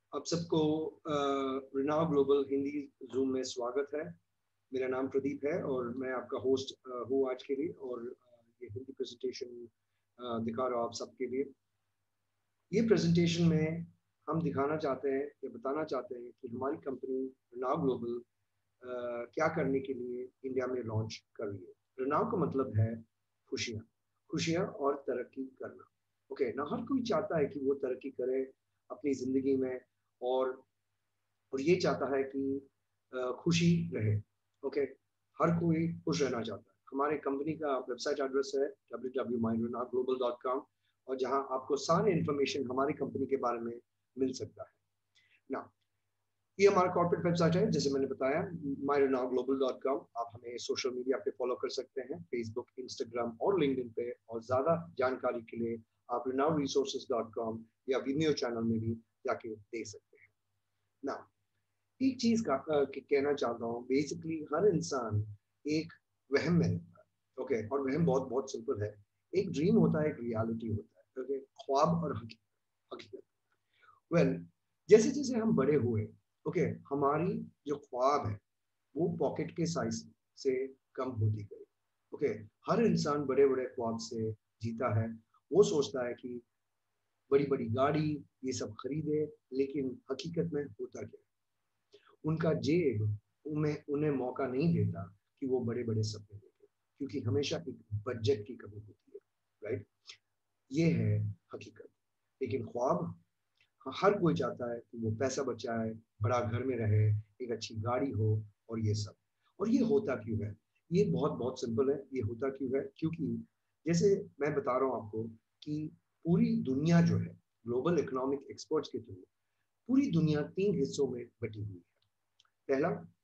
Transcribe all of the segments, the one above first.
आप सबको रिनाव global Hindi zoom में स्वागत है। मेरा नाम प्रदीप है और मैं आपका होस्ट हूँ आज के लिए, और ये हिंदी प्रेजेंटेशन दिखा रहा हूँ आप सबके लिए। ये प्रेजेंटेशन में हम दिखाना चाहते हैं या बताना चाहते हैं कि हमारी कंपनी रिनाव ग्लोबल क्या करने के लिए इंडिया में लॉन्च कर रही है। रिनाव का मतलब है खुशियाँ, खुशियाँ और तरक्की करना। ओके ना, हर कोई चाहता है कि वो तरक्की करे अपनी ज़िंदगी में, और ये चाहता है कि खुशी रहे। ओके, हर कोई खुश रहना चाहता है। हमारे कंपनी का वेबसाइट एड्रेस है www.myrenaglobal.com, और जहां आपको सारे इन्फॉर्मेशन हमारी कंपनी के बारे में मिल सकता है ना। ये हमारा कॉर्पोरेट वेबसाइट है, जैसे मैंने बताया, myrenaglobal.com। आप हमें सोशल मीडिया पे फॉलो कर सकते हैं, फेसबुक, इंस्टाग्राम और लिंक्डइन पे, और ज़्यादा जानकारी के लिए आप renav-resources.com या वीमियो चैनल में भी जाके देख सकते हैं ना। एक चीज का कहना चाहता हूँ, बेसिकली हर इंसान एक वहम में रहता है। ओके, और वहम बहुत बहुत सिंपल है। एक ड्रीम होता है, एक रियलिटी होता है। ओके, ख्वाब और हकीकत। वेल, जैसे जैसे हम बड़े हुए, ओके, हमारी जो ख्वाब है वो पॉकेट के साइज से कम होती गई। ओके, हर इंसान बड़े बड़े ख्वाब से जीता है। वो सोचता है कि बड़ी बड़ी गाड़ी ये सब खरीदे, लेकिन हकीकत में होता क्या, उनका जेब उन्हें मौका नहीं देता कि वो बड़े बड़े सपने देखें, क्योंकि हमेशा एक बजट की कमी होती है। राइट, ये है हकीकत। लेकिन ख्वाब, हर कोई चाहता है कि वो पैसा बचाए, बड़ा घर में रहे, एक अच्छी गाड़ी हो, और ये सब। और ये होता क्यों है? ये बहुत बहुत सिंपल है। ये होता क्यों है? क्योंकि जैसे मैं बता रहा हूँ आपको कि पूरी दुनिया जो है, ग्लोबल इकोनॉमिक एक्सपर्ट्स के थ्रू पूरी दुनिया तीन हिस्सों में बटी हुई है। पहला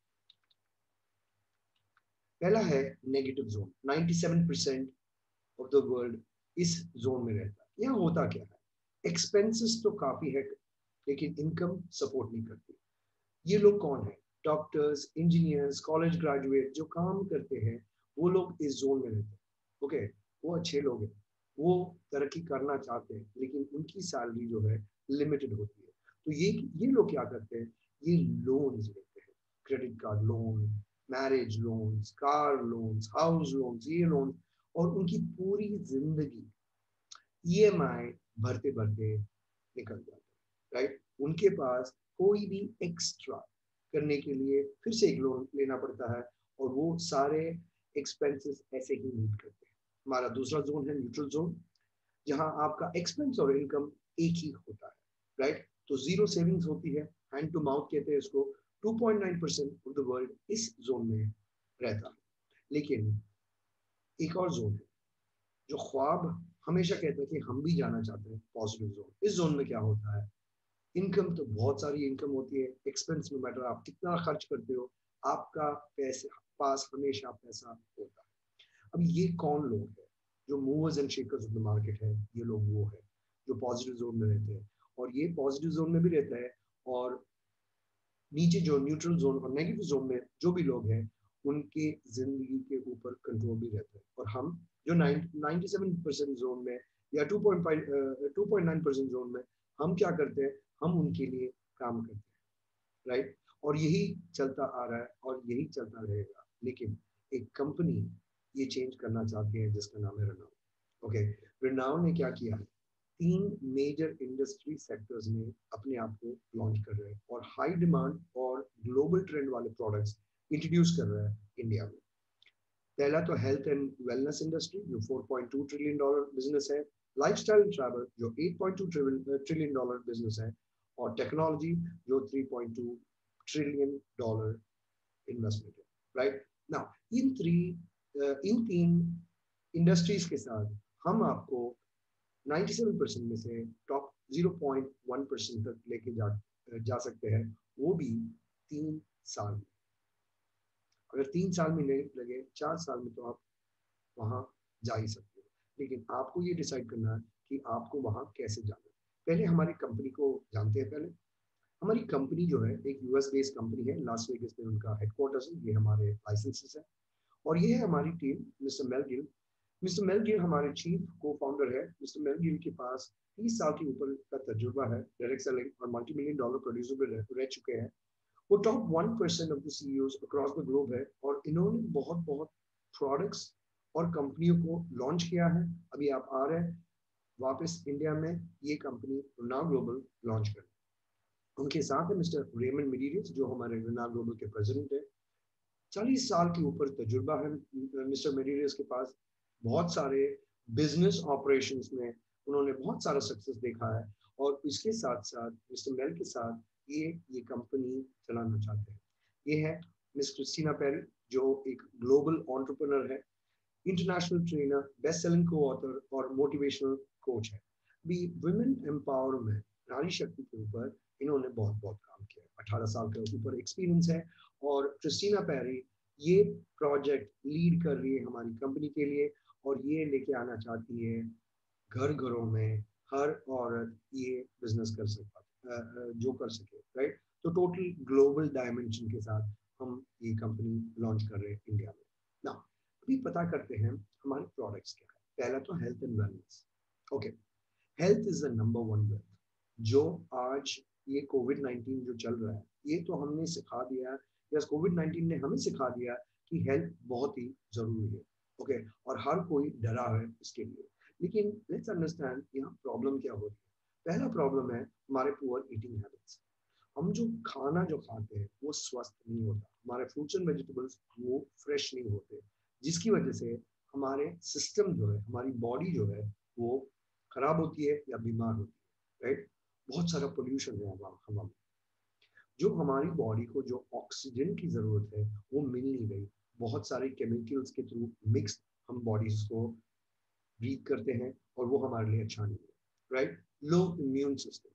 पहला है negative zone. 97% of the world इस जोन में रहता है। यहाँ होता क्या है, एक्सपेंसेस तो काफी है, लेकिन इनकम सपोर्ट नहीं करती। ये लोग कौन है? डॉक्टर्स, इंजीनियर्स, कॉलेज ग्रेजुएट जो काम करते हैं, वो लोग इस जोन में रहते हैं। ओके, वो अच्छे लोग हैं, वो तरक्की करना चाहते हैं, लेकिन उनकी सैलरी जो है लिमिटेड होती है। तो ये लोग क्या करते हैं, ये लोन्स लेते हैं, credit card loan, marriage loans, car loans, house loans, ये लोन, और उनकी पूरी जिंदगी ईएमआई भरते भरते निकल जाते हैं। राइट, उनके पास कोई भी एक्स्ट्रा करने के लिए फिर से एक लोन लेना पड़ता है, और वो सारे एक्सपेंसेस ऐसे ही मीट करते हैं। हमारा दूसरा जोन है न्यूट्रल जोन, जहां आपका एक्सपेंस और इनकम एक ही होता है। राइट, तो जीरो सेविंग्स होती है, हैंड टू माउथ कहते हैं इसको। 2.9% ऑफ द वर्ल्ड इस जोन में रहता है। लेकिन एक और जोन है जो ख्वाब हमेशा कहते हैं कि हम भी जाना चाहते हैं, पॉजिटिव जोन। इस जोन में क्या होता है, इनकम तो बहुत सारी इनकम होती है, एक्सपेंस में मैटर आप कितना खर्च करते हो, आपका पैसे पास हमेशा पैसा होता है। अब ये कौन लोग हैं जो movers and shakers of the market है? ये लोग वो है जो पॉजिटिव जोन में रहते हैं, और ये पॉजिटिव जोन में भी रहता है, और नीचे जो न्यूट्रल जोन और नेगेटिव जोन में जो भी लोग हैं, उनके जिंदगी के ऊपर कंट्रोल भी रहता है। और हम जो 97% जोन में या 2.9% जोन में, हम क्या करते हैं, हम उनके लिए काम करते हैं। राइट, और यही चलता आ रहा है और यही चलता रहेगा। लेकिन एक कंपनी ये चेंज करना चाहती है, जिसका नाम है रिनाव। ओके, रिनाव ने क्या किया है, तीन मेजर इंडस्ट्री सेक्टर्स में अपने आप को लॉन्च कर रहे हैं, और हाई डिमांड और ग्लोबल ट्रेंड वाले प्रोडक्ट्स इंट्रोड्यूस कर रहा है इंडिया में। पहला तो हेल्थ एंड वेलनेस इंडस्ट्री, जो $4.2 ट्रिलियन बिजनेस है। लाइफस्टाइल ट्रैवल, जो $8.2 ट्रिलियन बिजनेस है। और टेक्नोलॉजी, जो $3.2 ट्रिलियन इन्वेस्टमेंट है। राइट, नाउ इन तीन इंडस्ट्रीज के साथ हम आपको 97% में से टॉप 0.1% तक लेके जा सकते हैं, वो भी 3 साल में। अगर 3 साल में नहीं लगे, 4 साल में तो आप वहाँ जा ही सकते हो। लेकिन आपको ये डिसाइड करना है कि आपको वहाँ कैसे जाना है। पहले हमारी कंपनी को जानते हैं। पहले हमारी कंपनी जो है एक यूएस बेस्ड कंपनी है, लास वेगस में उनका हेडक्वार्टर्स है। ये हमारे लाइसेंसेस है, और ये है हमारी टीम। मिस्टर मेल गिल हमारे चीफ को फाउंडर है। मिस्टर मेल गिल के पास 30 साल के ऊपर का तजुर्बा है डायरेक्ट सेलिंग और मल्टी मिलियन डॉलर प्रोड्यूसर भी रह चुके हैं। वो top 1% of the CEOs across the globe है और इन्होंने बहुत बहुत प्रोडक्ट्स और कंपनियों को लॉन्च किया है। अभी आप आ रहे हैं वापस इंडिया में ये कंपनी नाउ ग्लोबल लॉन्च कर। उनके साथ है मिस्टर रेमंड मिडीरियस जो हमारे नाउ ग्लोबल के प्रेसिडेंट है। 40 साल के ऊपर तजुर्बा है मिस्टर मेरीरियस के पास। बहुत सारे बिजनेस ऑपरेशंस में उन्होंने बहुत सारा सक्सेस देखा है और इसके साथ साथ मिस्टर मेल के साथ ये कंपनी चलाना चाहते हैं। ये है मिस क्रिस्टीना पेरी जो एक ग्लोबल एंटरप्रेन्योर है, international trainer, best selling co-author और मोटिवेशनल कोच है। भी वुमेन एम्पावरमेंट, नारी शक्ति के ऊपर इन्होंने बहुत बहुत काम किया है। 18 साल के ऊपर एक्सपीरियंस है और क्रिस्टीना पेरी ये प्रोजेक्ट लीड कर रही है हमारी कंपनी के लिए और ये लेके आना चाहती है घर घरों में हर औरत ये बिजनेस कर सके, जो कर सके, राइट। तो टोटल ग्लोबल डायमेंशन के साथ हम ये कंपनी लॉन्च कर रहे हैं इंडिया में ना। अभी पता करते हैं हमारे प्रोडक्ट्स क्या है। पहला तो health and wellness. Okay, health is the number one wealth. जो आज ये कोविड-19 जो चल रहा है ये तो हमने सिखा दिया, या कोविड-19 ने हमें सिखा दिया कि हेल्थ बहुत ही जरूरी है। ओके, और हर कोई डरा है इसके लिए। लेकिन लेट्स अंडरस्टैंड यहाँ प्रॉब्लम क्या हो रही है। पहला प्रॉब्लम है हमारे पुअर ईटिंग हैबिट्स। हम जो खाना जो खाते हैं वो स्वस्थ नहीं होता, हमारे फ्रूट्स एंड वेजिटेबल्स वो फ्रेश नहीं होते, जिसकी वजह से हमारे सिस्टम जो है, हमारी बॉडी जो है वो खराब होती है या बीमार होती है, राइट। बहुत सारा पोल्यूशन है हवा में। जो हमारी बॉडी को जो ऑक्सीजन की जरूरत है वो मिल नहीं रही। बहुत सारे केमिकल्स के थ्रू मिक्स हम बॉडीज को ब्रीथ करते हैं और वो हमारे लिए अच्छा नहीं है, राइट। लो इम्यून सिस्टम,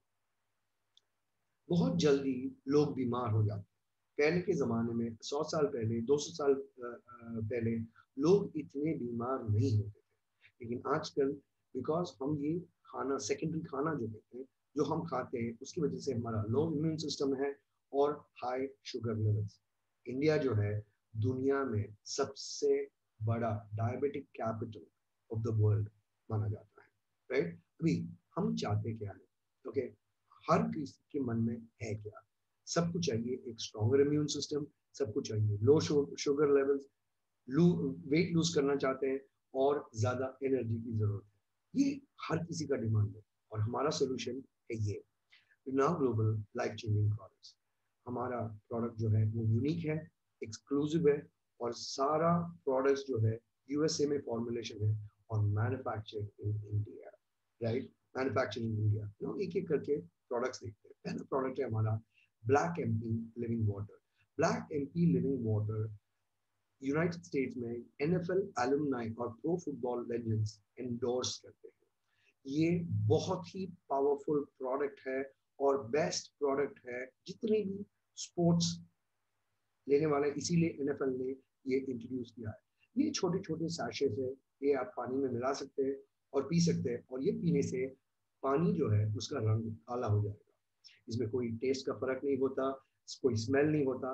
बहुत जल्दी लोग बीमार हो जाते हैं। पहले के ज़माने में 100 साल पहले, 200 साल पहले लोग इतने बीमार नहीं होते थे। लेकिन आजकल बिकॉज हम ये खाना, सेकेंडरी खाना जो कहते हैं, जो हम खाते हैं उसकी वजह से हमारा लो इम्यून सिस्टम है और हाई शुगर लेवल्स। इंडिया जो है दुनिया में सबसे बड़ा diabetic capital of the world माना जाता है, राइट। अभी हम चाहते क्या है, ओके, हर किसी के मन में है क्या, सबको चाहिए एक स्ट्रॉन्गर इम्यून सिस्टम, सबको चाहिए low sugar levels, weight lose करना चाहते हैं और ज्यादा एनर्जी की जरूरत है। ये हर किसी का डिमांड है और हमारा सोल्यूशन है ये now global life changing products. हमारा प्रोडक्ट जो है वो यूनिक है, एक्सक्लूसिव है और सारा प्रोडक्ट्स जो है यूएसए में फॉर्मुलेशन है और manufactured in India, right. Manufacturing in India. एक एक करके प्रोडक्ट्स देखते हैं। पहला प्रोडक्ट है हमारा black MP living water. Black MP living water United States में एनएफएल एलुमनाई और प्रो फुटबॉल लेजेंड्स एंडोर्स करते हैं। ये बहुत ही पावरफुल प्रोडक्ट है और बेस्ट प्रोडक्ट है जितने भी स्पोर्ट्स लेने वाले, इसीलिए एनएफएल ने ये इंट्रोड्यूस किया है। ये छोटे छोटे सैशेस है, ये आप पानी में मिला सकते हैं और पी सकते हैं और ये पीने से पानी जो है उसका रंग काला हो जाएगा। इसमें कोई टेस्ट का फर्क नहीं होता, कोई स्मेल नहीं होता।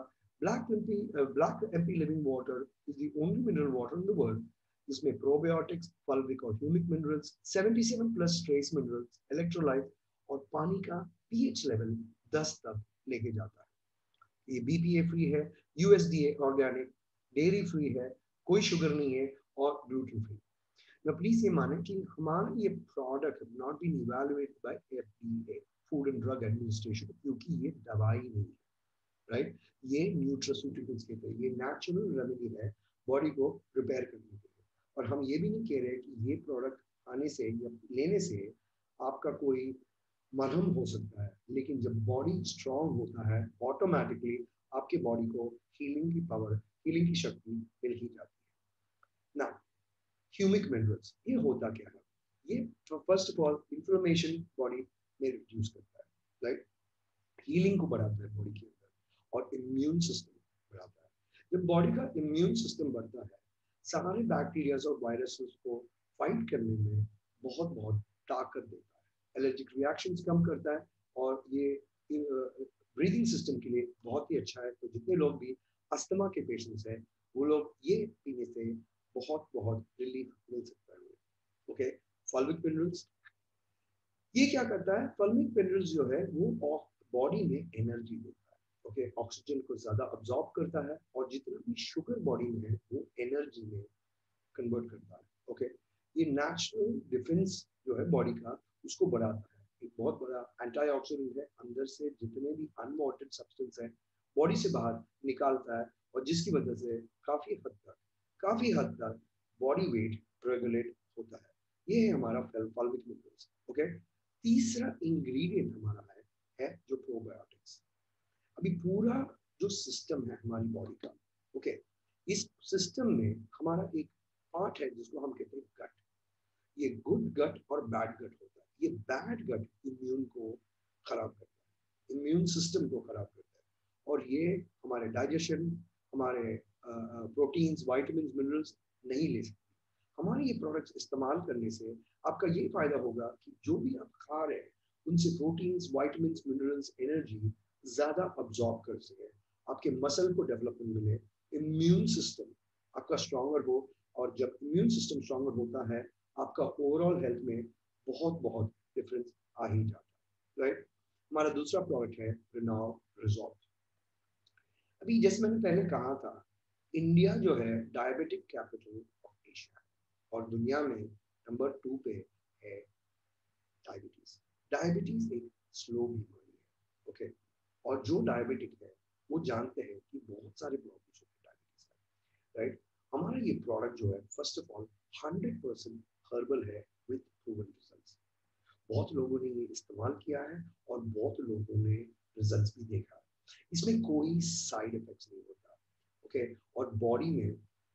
Black MP living water is the only mineral water in the world जिसमें प्रोबायोटिक्स, फल्विक और humic minerals, 77 plus trace minerals, electrolyte और पानी का पीएच लेवल 10 तक लेके जाता है। ये बीपीए फ्री है, यूएसडीए ऑर्गेनिक, डेयरी फ्री है, कोई शुगर नहीं है और ग्लूटेन फ्री। Now please ये माने कि हमारा ये product not been evaluated by FDA, food and drug administration, क्योंकि ये दवाई नहीं है, राइट। ये न्यूट्रास्यूटिकल्स के थे, ये नेचुरल रेमेडी है बॉडी को रिपेयर करने के लिए। और हम ये भी नहीं कह रहे कि ये प्रोडक्ट खाने से या लेने से आपका कोई मरहम हो सकता है, लेकिन जब बॉडी स्ट्रांग होता है ऑटोमेटिकली आपके बॉडी को हीलिंग की पावर, हीलिंग की शक्ति मिल ही जाती है ना। ह्यूमिक मिनरल्स ये होता क्या है, ये first of all inflammation body में रिड्यूस करता है, राइट। हीलिंग को बढ़ाता है बॉडी के अंदर और इम्यून सिस्टम बढ़ाता है। जब बॉडी का इम्यून सिस्टम बढ़ता है सारे बैक्टीरियाज और वायरसेस को फाइट करने में बहुत बहुत ताकत देता है, एलर्जिक रिएक्शंस कम करता है और ये ब्रीदिंग सिस्टम के लिए बहुत ही अच्छा है। तो जितने लोग भी अस्थमा के पेशेंट्स हैं वो लोग ये पीने से बहुत बहुत रिलीफ मिल सकता है। ओके, फॉल्विक मिनरल्स ये क्या करता है, फल्मिक मिनरल्स जो है वो बॉडी में एनर्जी देता है, ओके, ऑक्सीजन को ज्यादा अब्सॉर्ब करता है और जितना भी शुगर बॉडी में है वो एनर्जी में कन्वर्ट करता है, ओके। ये नेचुरल डिफेंस जो है बॉडी का उसको बढ़ाता है, एक बहुत बड़ा एंटीऑक्सीडेंट है, अंदर से जितने भी अनवांटेड सब्सटेंस है बॉडी से बाहर निकालता है, और जिसकी वजह से काफी हद तक बॉडी वेट रेगुलेट होता है। ये है हमारा फॉल्मिक मिनरल्स, ओके। तीसरा इंग्रेडिएंट हमारा है जो प्रोबायोटिक्स। अभी पूरा जो सिस्टम है हमारी बॉडी का, ओके, इस सिस्टम में हमारा एक पार्ट है जिसको हम कहते हैं गट। ये गुड गट और बैड गट होता है। ये बैड गट इम्यून को खराब करता है, इम्यून सिस्टम को खराब करता है, और ये हमारे डाइजेशन, हमारे प्रोटीन्स, वाइटामिन, मिनरल्स नहीं ले सकते। हमारे ये प्रोडक्ट्स इस्तेमाल करने से आपका ये फायदा होगा कि जो भी आप खा रहे हैं उनसे प्रोटीन्स, वाइटामिन, मिनरल्स, एनर्जी ज्यादा अब्सॉर्ब कर सके, आपके मसल को डेवलपमेंट मिले, इम्यून सिस्टम आपका स्ट्रॉन्गर हो, और जब इम्यून सिस्टम स्ट्रॉन्गर होता है आपका ओवरऑल हेल्थ में बहुत बहुत डिफरेंस आ ही जाता है, राइट। हमारा दूसरा प्रोडक्ट है रिनाव रिजॉल्व। अभी जैसे मैंने पहले कहा था, इंडिया जो है डायबिटिक कैपिटल ऑफ एशिया, और दुनिया में नंबर 2 पे है डायबिटीज। डायबिटीज एक स्लो बीमारी है, ओके, और जो डायबिटिक है वो जानते हैं कि बहुत सारे प्रॉब्लम्स होते हैं डायबिटीज का, राइट। हमारा ये प्रोडक्ट जो है फर्स्ट ऑफ ऑल 100% हर्बल है विद प्रूवन रिजल्ट्स। बहुत लोगों ने ये इस्तेमाल किया है और बहुत लोगों ने रिजल्ट्स भी देखा। इसमें कोई साइड इफेक्ट्स नहीं होता, ओके, और बॉडी में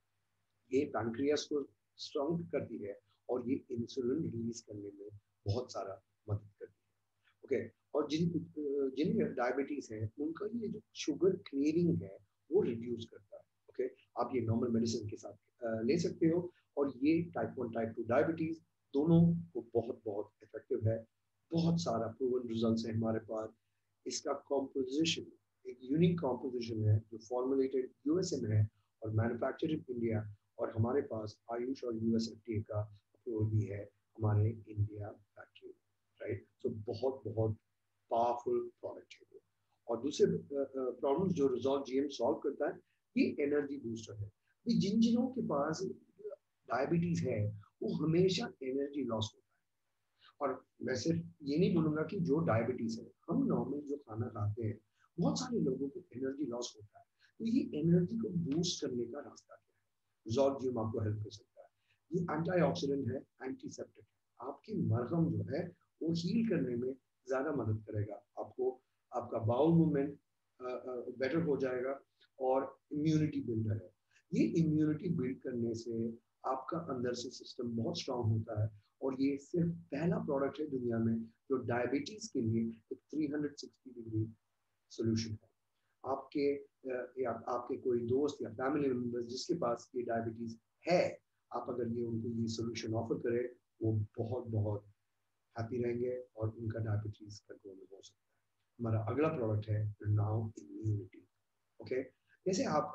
ये पैनक्रियास को स्ट्रॉन्ग करती है और ये इंसुलिन रिलीज करने में बहुत सारा मदद करती है, ओके। और जिन्हें डायबिटीज है उनका ये जो शुगर क्रेविंग है वो रिड्यूस करता है, ओके। आप ये नॉर्मल मेडिसिन के साथ ले सकते हो, और ये टाइप 1 टाइप 2 डायबिटीज दोनों को बहुत बहुत इफेक्टिव है। बहुत सारा प्रूवन रिजल्ट्स है हमारे पास। इसका कॉम्पोजिशन एक यूनिक कॉम्पोजिशन है जो फॉर्मुलेटेड यूएसए में है और मैन्युफैक्चर्ड इन इंडिया, और हमारे पास आयुष और यूएस एफडीए का अप्रूवल भी है हमारे इंडिया फैक्ट्री, राइट। तो बहुत बहुत पावरफुल प्रोडक्ट है वो। और दूसरे प्रॉब्लम्स जो रिजॉल्व जीएम सॉल्व करता है, ये एनर्जी बूस्टर है। जिन जिनों के पास डायबिटीज है वो हमेशा एनर्जी लॉस होता है। और मैं सिर्फ ये नहीं बोलूंगा कि जो डायबिटीज है, हम नॉर्मल जो खाना खाते हैं बहुत सारे लोगों को एनर्जी लॉस होता है, तो ये एनर्जी को बूस्ट करने का रास्ता क्या है, रिजॉल्व जीएम आपको हेल्प कर सकता है। ये एंटीऑक्सीडेंट है, एंटीसेप्टिक है, आपकी मरहम जो है वो हील करने में ज्यादा मदद करेगा आपको। आपका बाउल मूवमेंट बेटर हो जाएगा, और इम्यूनिटी बिल्डर है। ये इम्यूनिटी बिल्ड करने से आपका अंदर से सिस्टम बहुत स्ट्रांग होता है, और ये सिर्फ पहला प्रोडक्ट है दुनिया में जो डायबिटीज के लिए एक 360 डिग्री सोल्यूशन है। आपके या आपके कोई दोस्त या फैमिली मेंबर्स जिसके पास ये डायबिटीज है, आप अगर ये उनको ये सोल्यूशन ऑफर करें, वो बहुत बहुत हैप्पी रहेंगे और उनका डायबिटीज कंट्रोल में हो सकता है। हमारा अगला प्रोडक्ट है नाउ इम्यूनिटी, ओके। जैसे आप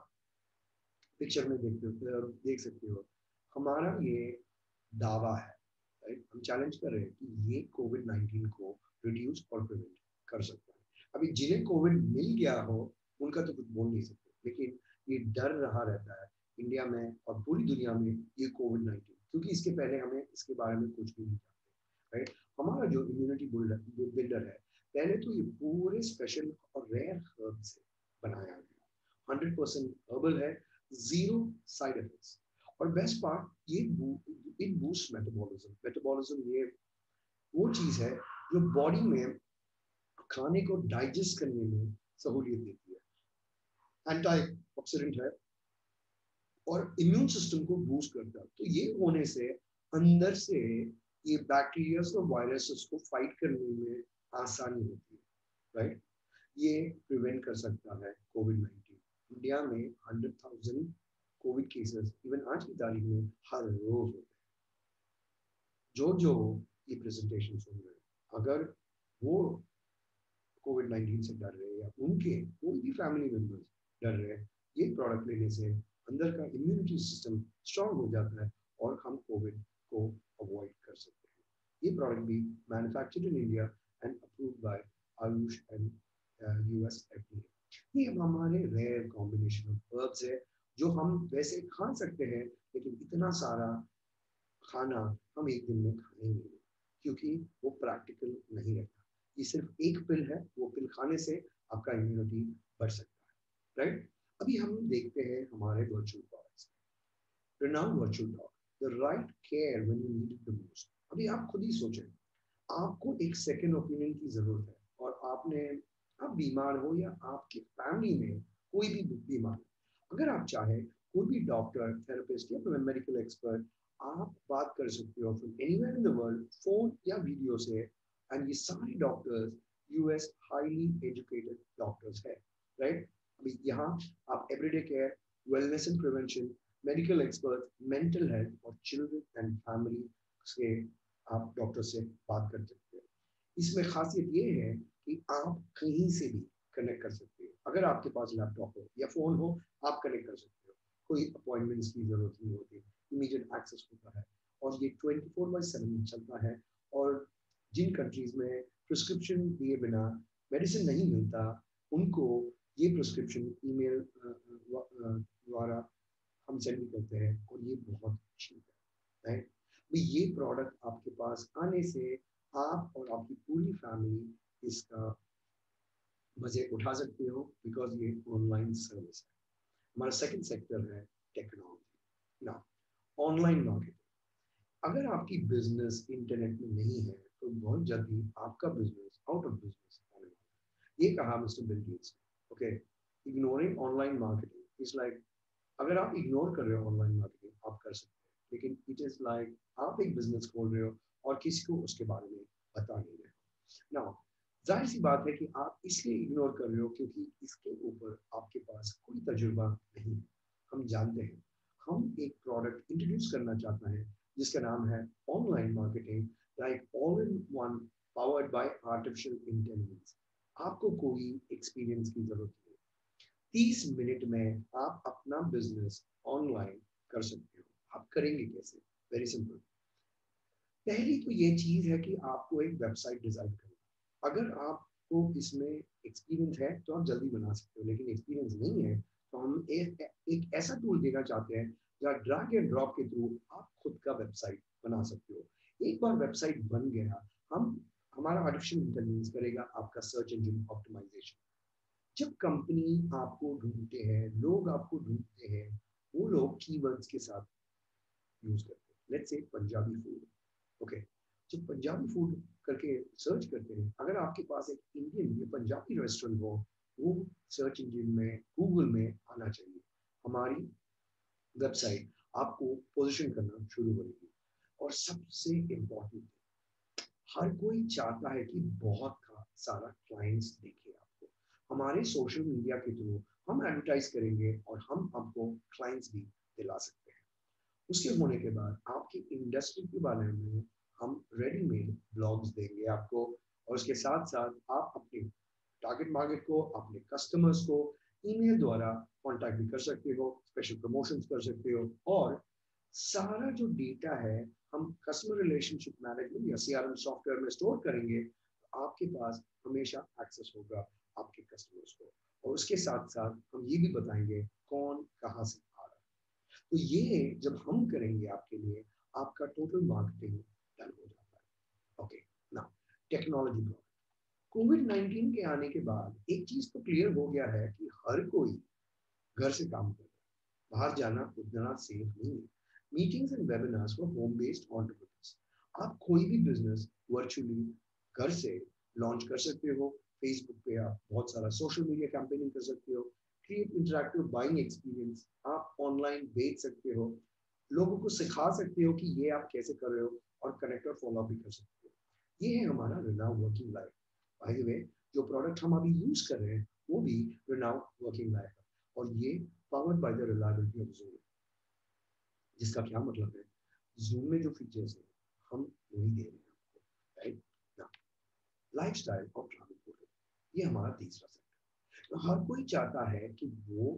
पिक्चर में देख सकते हो, हमारा ये दावा है, राइट, हम चैलेंज कर रहे हैं कि ये कोविड-19 को रिड्यूस और प्रिवेंट कर सकता है। अभी जिन्हें कोविड मिल गया हो उनका तो कुछ बोल नहीं सकते, लेकिन ये डर रहा रहता है इंडिया में और पूरी दुनिया में ये कोविड-19, क्योंकि इसके पहले हमें इसके बारे में कुछ भी नहीं जानते, राइट। हमारा जो इम्यूनिटी बिल्डर है, पहले तो ये पूरे स्पेशल और रेयर हर्ब से बनाया गया, 100% हर्बल है, जीरो साइड इफेक्ट्स। और बेस्ट पार्ट, ये इट बूस्ट मेटाबॉलिज्म। मेटाबॉलिज्म ये वो चीज है जो बॉडी में खाने को डाइजेस्ट करने में सहूलियत देती है, एंटी ऑक्सीडेंट है, और इम्यून सिस्टम को बूस्ट करता है। तो ये होने से अंदर से ये बैक्टीरिया और वायरसेस को फाइट करने में आसानी होती है, राइट। ये प्रिवेंट कर सकता है कोविड-19। इंडिया में 100,000 कोविड केसेस इवन आज की तारीख में हर रोज होते हैं। जो ये प्रेजेंटेशन सुन रहे हैं, अगर वो कोविड-19 से डर रहे हैं या उनके कोई भी फैमिली मेंबर्स डर रहे हैं, ये प्रोडक्ट लेने से अंदर का इम्यूनिटी सिस्टम स्ट्रांग हो जाता है और हम कोविड को अवॉइड कर सकते हैं। ये प्रोडक्ट भी manufactured in India and approved by AYUSH and US FDA. ये हमारे रेयर कॉम्बिनेशन ऑफ हर्ब्स है जो हम वैसे खा सकते हैं, लेकिन इतना सारा खाना हम एक दिन में खाएंगे नहीं, क्योंकि वो प्रैक्टिकल नहीं रहता। ये सिर्फ एक पिल है, वो पिल खाने से आपका इम्यूनिटी बढ़ सकता है, राइट। अभी हम देखते हैं हमारे virtual products. renowned virtual talk, the right care when you need it the most। अभी आप खुद ही सोचें, आपको एक सेकंड ओपिनियन की जरूरत है, और आप बीमार हो या आपकी फैमिली में कोई भी बीमार है, अगर आप चाहे कोई भी डॉक्टर, थेरेपिस्ट या मेडिकल एक्सपर्ट, आप बात कर सकते हो from anywhere in the world, phone या वीडियो से। एंड ये सारे doctors US highly educated doctors है, राइट। अभी यहाँ आप everyday care, wellness and prevention, medical expert, mental health और चिल्ड्रन एंड फैमिली से आप डॉक्टर से बात कर सकते हैं। इसमें खासियत ये है कि आप कहीं से भी कनेक्ट कर सकते हो। अगर आपके पास लैपटॉप हो या फोन हो, आप कनेक्ट कर सकते हो। कोई अपॉइंटमेंट्स की जरूरत नहीं होती, इमीडिएट एक्सेस होता है, और ये 24/7 चलता है। और जिन कंट्रीज में प्रिस्क्रिप्शन दिए बिना मेडिसिन नहीं मिलता, उनको ये प्रिस्क्रिप्शन ईमेल द्वारा हम सेंड भी करते हैं, और ये बहुत चीप है, राइट। ये प्रोडक्ट आपके पास आने से आप और आपकी पूरी फैमिली इसका मजे उठा सकते हो, बिकॉज ये ऑनलाइन सर्विस है। हमारा सेकंड सेक्टर है टेक्नोलॉजी। ना, ऑनलाइन मार्केटिंग। अगर आपकी बिजनेस इंटरनेट में नहीं है, तो बहुत जल्दी आपका बिजनेस आउट ऑफ बिजनेस होने वाला है। ये कहा मिस्टर बिल गेट्स ने। Okay, ignoring online marketing is like, अगर आप इग्नोर कर रहे हो ऑनलाइन मार्केटिंग, आप कर सकते हैं, लेकिन इट इज लाइक आप एक बिजनेस खोल रहे हो और किसी को उसके बारे में बता नहीं रहे हो। नाउ, जाहिर सी बात है कि आप इसलिए इग्नोर कर रहे हो क्योंकि इसके ऊपर आपके पास कोई तजुर्बा नहीं है। हम जानते हैं, हम एक प्रोडक्ट इंट्रोड्यूस करना चाहते हैं जिसका नाम है online marketing, like all in one, powered by artificial intelligence. आपको कोई एक्सपीरियंस की जरूरत नहीं। 30 मिनट में आप अपना बिजनेस ऑनलाइन कर सकते हो। आप करेंगे कैसे? Very simple. पहली तो ये चीज है कि आपको एक वेबसाइट डिजाइन करना। अगर आपको इसमें एक्सपीरियंस है तो आप जल्दी बना सकते हो, लेकिन एक्सपीरियंस नहीं है तो हम एक ऐसा टूल देना चाहते हैं जहाँ ड्रैग एंड ड्रॉप के थ्रू आप खुद का वेबसाइट बना सकते हो। एक बार वेबसाइट बन गया, हम हमारा आर्टिफिशियल इंटेलिजेंस करेगा आपका सर्च इंजन ऑप्टिमाइजेशन। जब कंपनी आपको ढूंढते हैं, लोग आपको ढूंढते हैं, वो लोग कीवर्ड्स के साथ यूज करते हैं। Let's say Punjabi food. Okay, जब पंजाबी फूड करके सर्च करते हैं, अगर आपके पास एक इंडियन या पंजाबी रेस्टोरेंट हो, वो सर्च इंजन में, गूगल में आना चाहिए। हमारी वेबसाइट आपको पोजीशन करना शुरू करेगी। और सबसे इम्पोर्टेंट, हर कोई चाहता है कि बहुत सारा क्लाइंट्स देखे आपको। हमारे सोशल मीडिया के थ्रू हम एडवर्टाइज करेंगे और हम आपको क्लाइंट्स भी दिला सकते हैं। उसके होने के बाद आपकी इंडस्ट्री के बारे में हम रेडीमेड ब्लॉग्स देंगे आपको, और उसके साथ साथ आप अपने टारगेट मार्केट को, अपने कस्टमर्स को ईमेल द्वारा कांटेक्ट भी कर सकते हो, स्पेशल प्रमोशंस कर सकते हो। और सारा जो डेटा है हम कस्टमर रिलेशनशिप मैनेजमेंट या सीआरएम सॉफ्टवेयर में स्टोर करेंगे, तो आपके पास हमेशा एक्सेस होगा आपके कस्टमर्स को। और उसके साथ साथ हम ये भी बताएंगे कौन कहाँ से आ रहा है। तो ये जब हम करेंगे आपके लिए, आपका टोटल मार्केटिंग डन हो जाता है। ओके, ना, टेक्नोलॉजी ब्लॉक। कोविड-19 के आने के बाद एक चीज तो क्लियर हो गया है कि हर कोई घर से काम कर रहा है, बाहर जाना उतना सेफ नहीं है। Meetings and webinars for home based entrepreneurs. आप कोई भी बिजनेस वर्चुअली घर से लॉन्च कर सकते हो। फेसबुक पे आप बहुत सारा सोशल मीडिया कैंपेनिंग कर सकते हो, क्रिएट इंटरैक्टिव बाइंग एक्सपीरियंस आप ऑनलाइन बेच सकते हो, लोगों को सिखा सकते हो कि ये आप कैसे कर रहे हो, और कनेक्ट और फॉलो भी कर सकते हो। ये है हमारा renew working life. By the way, जो प्रोडक्ट हम अभी यूज कर रहे हैं वो भी रिनाउ वर्किंग लाइफ है, और ये powered by the reliability of Zoom. जिसका क्या मतलब है, जूम में जो फीचर्स है हम वही दे रहे हैं आपको, राइट ना। लाइफस्टाइल और ट्रैवल पोर्टल, ये हमारा तीसरा सेक्टर। तो हर कोई चाहता है कि वो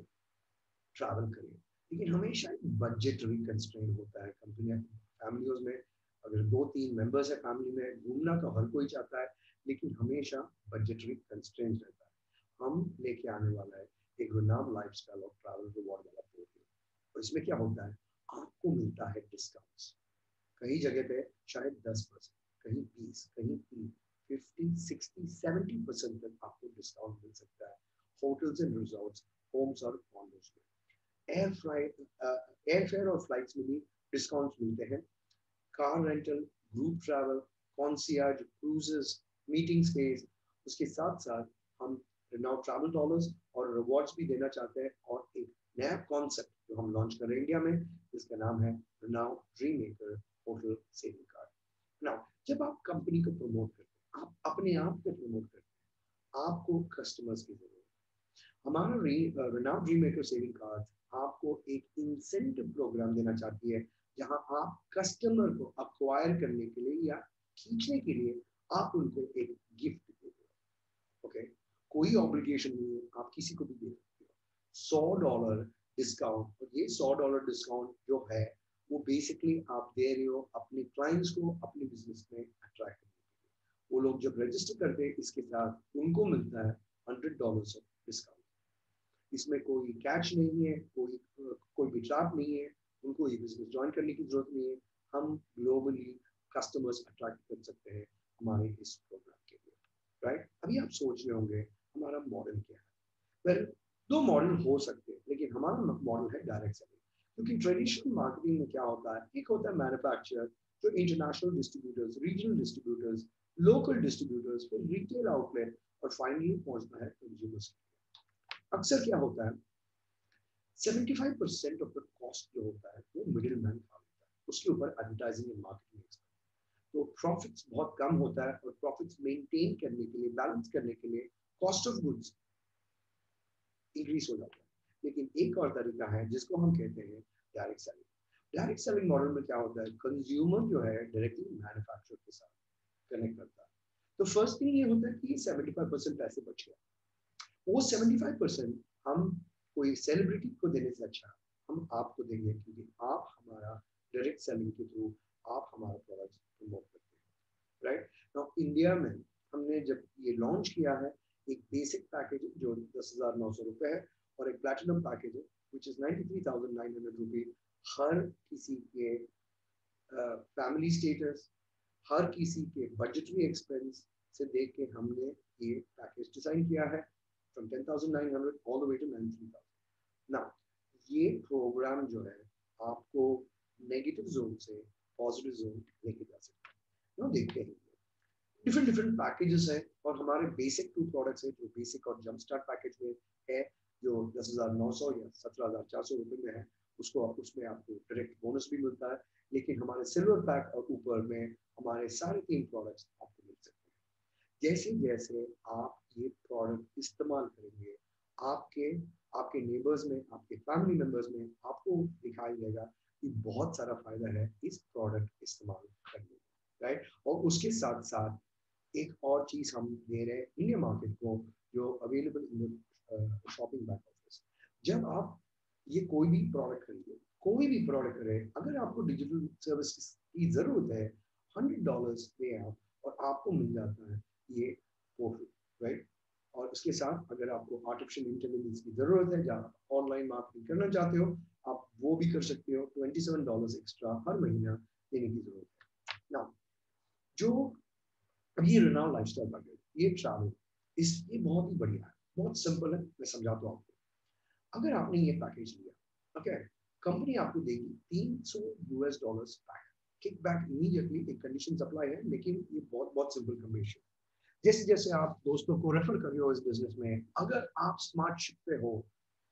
ट्रैवल करे, लेकिन हमेशा एक बजटरी कंस्ट्रेंट होता है कंपनियां, फैमिलीज में। अगर 2-3 मेंबर्स है फैमिली में, घूमना तो हर कोई चाहता है, लेकिन हमेशा बजटरी कंस्ट्रेंट रहता है। हम लेके आने वाला है एक रिनाम लाइफस्टाइल और ट्रैवल रिवॉर्ड वाला प्रोग्राम, और इसमें क्या होता है, आपको मिलता है डिस्काउंट्स। कई जगह पे शायद 10%, कहीं 20, कहीं 30, 50, 60, 70% तक आपको डिस्काउंट मिल सकता है होटल्स एंड रिजॉर्ट्स, होम्स और कॉन्डोज में। एयर फेयर और फ्लाइट्स में भी डिस्काउंट्स मिलते हैं। Car rental, group travel, concierge, cruises, meeting space, उसके साथ साथ हम रिनाउ ट्रैवल डॉलर्स और रिवॉर्ड्स भी देना चाहते हैं, और एक नया कॉन्सेप्ट जो हम लॉन्च कर रहे हैं इंडिया में, जिसका नाम है renew dream maker hotel saving card. Now जब आप कंपनी को प्रमोट करते हैं, आप अपने आप को प्रमोट करते हैं, आपको कस्टमर्स की जरूरत है। हमारा renew dream maker saving card आपको एक इंसेंटिव प्रोग्राम देना चाहती है, जहां आप कस्टमर को अक्वायर करने के लिए या खींचने के लिए आप उनको एक गिफ्ट देते हो। ओके, कोई ऑब्लिगेशन नहीं है, आप किसी को भी दे सकते हो। $100 डिस्काउंट, और ये $100 डिस्काउंट जो है वो बेसिकली आप दे रहे हो अपने क्लाइंट्स को अपने बिजनेस में अट्रैक्ट करने के लिए। वो लोग जब रजिस्टर करते हैं इसके साथ उनको मिलता है $100 ऑफ डिस्काउंट। इसमें कोई कैच नहीं है, कोई भी ट्रैप नहीं है, उनको ये बिजनेस ज्वाइन करने की जरूरत नहीं है। हम ग्लोबली कस्टमर्स अट्रैक्ट कर सकते हैं हमारे इस प्रोग्राम के लिए, राइट। अभी आप सोच रहे होंगे हमारा मॉडल क्या है। वेल, दो मॉडल हो सकते हैं, लेकिन हमारा मॉडल है डायरेक्ट सेलिंग। क्योंकि ट्रेडिशनल मार्केटिंग में क्या होता है, एक होता है मैन्युफैक्चरर, जो international distributors, regional distributors, local distributors, फिर रिटेल आउटलेट, और फाइनली पहुंचना है कंज्यूमर्स। अक्सर क्या होता है, 75% ऑफ द कॉस्ट जो होता है वो मिडिल मैन का होता है, उसके ऊपर एडवर्टाइजिंग एंड मार्केटिंग एक्सपेंस। तो प्रॉफिट्स बहुत कम होता है, और प्रॉफिट्स मेंटेन करने के लिए, बैलेंस करने के लिए कॉस्ट ऑफ गुड्स इंक्रीज हो जाता है। लेकिन एक और तरीका है जिसको हम कहते हैं direct selling. Direct selling model में क्या होता है, कंज्यूमर जो है डायरेक्टली मैन्युफैक्चरर के साथ कनेक्ट करता है। तो फर्स्ट थिंग ये होता है कि 75% पैसे बच गया। वो 75% हम कोई सेलिब्रिटी को देने से अच्छा हम आपको देंगे, क्योंकि आप हमारा डायरेक्ट सेलिंग के थ्रू आप हमारा प्रोडक्ट प्रमोट करते हैं, राइट। नाउ इंडिया में हमने जब ये लॉन्च किया है, एक बेसिक पैकेज जो 10,900 रुपये है, और एक प्लैटिनम पैकेज है विच इज 93,900 रुपये। हर किसी के फैमिली स्टेटस, हर किसी के बजटरी एक्सपेंस से देख के हमने ये पैकेज डिजाइन किया है, from 10,900 all the way to 93,000। ना ये प्रोग्राम जो है आपको नेगेटिव जोन से पॉजिटिव जोन लेके जा सकता है। ना देखते हैं डिफरेंट डिफरेंट पैकेजेस हैं, और हमारे बेसिक 2 प्रोडक्ट्स हैं, जो बेसिक और जंप स्टार्ट पैकेज में है, जो 10,900 या 17,400 रुपये में है। उसको उसमें आपको डायरेक्ट बोनस भी मिलता है, लेकिन हमारे सिल्वर पैक और ऊपर में हमारे सारे 3 प्रोडक्ट्स आपको मिल सकते हैं। जैसे जैसे आप ये प्रोडक्ट इस्तेमाल करेंगे, आपके आपके नेबर्स में, आपके फैमिली मेंबर्स में आपको दिखाई देगा कि बहुत सारा फायदा है इस प्रोडक्ट इस्तेमाल करने में, राइट। और उसके साथ साथ एक और चीज हम दे रहे हैं इंडियन मार्केट को, जो available in shopping back office. जब आप ये कोई भी प्रोडक्ट खरीदे, कोई भी प्रोडक्ट करें, अगर आपको डिजिटल सर्विस की जरूरत है, $100 पे आप, और आपको मिल जाता है ये पोर्टल, राइट। और उसके साथ अगर आपको आर्टिफिशियल इंटेलिजेंस की जरूरत है, जहाँ ऑनलाइन मार्केटिंग करना चाहते हो, आप वो भी कर सकते हो। $27 एक्स्ट्रा हर महीना देने की जरूरत है ना। जो अब ये रिनाउ लाइफस्टाइल पैकेज, ये ट्रैवल, इस ये बहुत ही बढ़िया है, बहुत सिंपल है, मैं समझाता हूँ आपको। अगर आपने ये पैकेज लिया, ओके, कंपनी आपको देगी $300 बैक, किक बैक इमीडिएटली। एक कंडीशन अप्लाई है, लेकिन ये बहुत बहुत सिंपल कंडीशन। जैसे जैसे आप दोस्तों को रेफर कर रहे हो इस बिजनेस में, अगर आप स्मार्ट शिप पे हो,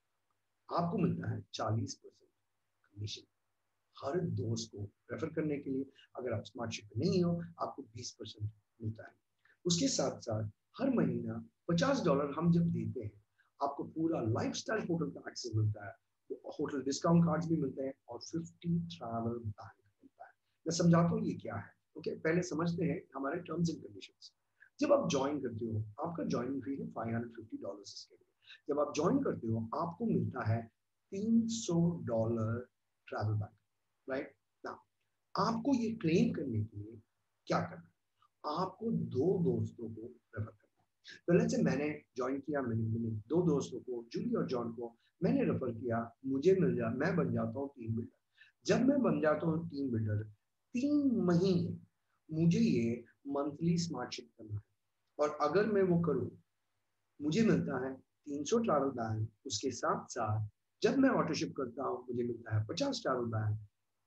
आपको मिलता है 40% कमीशन हर दोस्त को रेफर करने के लिए। अगर आप स्मार्ट शिप पे नहीं हो, आपको 20% मिलता है। उसके साथ साथ हर महीना $50 हम जब देते हैं, आपको पूरा लाइफस्टाइल होटल का एक्सेस मिलता है, होटल डिस्काउंट कार्ड्स भी मिलते हैं, और 50 ट्रैवल बैंक मिलता है। मैं समझाता हूँ ये क्या है। ओके, पहले समझते हैं हमारे टर्म्स एंड कंडीशंस। जब आप ज्वाइन करते हो, आपका ज्वाइनिंग फी है $550 इसके लिए। जब आप ज्वाइन करते हो, आपको मिलता है $300 ट्रैवल बैंक, राइट ना। आपको ये क्लेम करने के लिए क्या करना है? आपको 2 दोस्तों को रेफर करना है। तो लेट्स से मैंने ज्वाइन किया, मैंने 2 दोस्तों को, जूली और जॉन को मैंने रेफर किया, मुझे मिल जा, मैं बन जाता हूँ टीम बिल्डर। जब मैं बन जाता हूँ टीम बिल्डर, 3 महीने मुझे ये मंथली स्मार्टशिप करना है, और अगर मैं वो करूँ, मुझे मिलता है 300 ट्रैवल बैन। उसके साथ साथ जब मैं ऑटोशिप करता हूँ मुझे मिलता है 50 ट्रैवल बैन,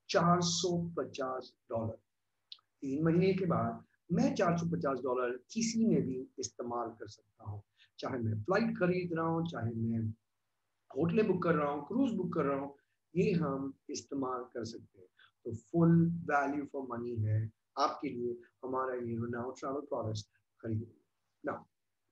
$450। 3 महीने के बाद मैं $450 किसी में भी इस्तेमाल कर सकता हूँ, चाहे मैं फ्लाइट खरीद रहा हूँ, चाहे मैं होटलें बुक कर रहा हूँ, क्रूज बुक कर रहा हूँ, ये हम इस्तेमाल कर सकते हैं। तो फुल वैल्यू फॉर मनी है आपके लिए हमारा ये नाउ ट्रैवल प्रोडक्ट्स खरीदना। ना,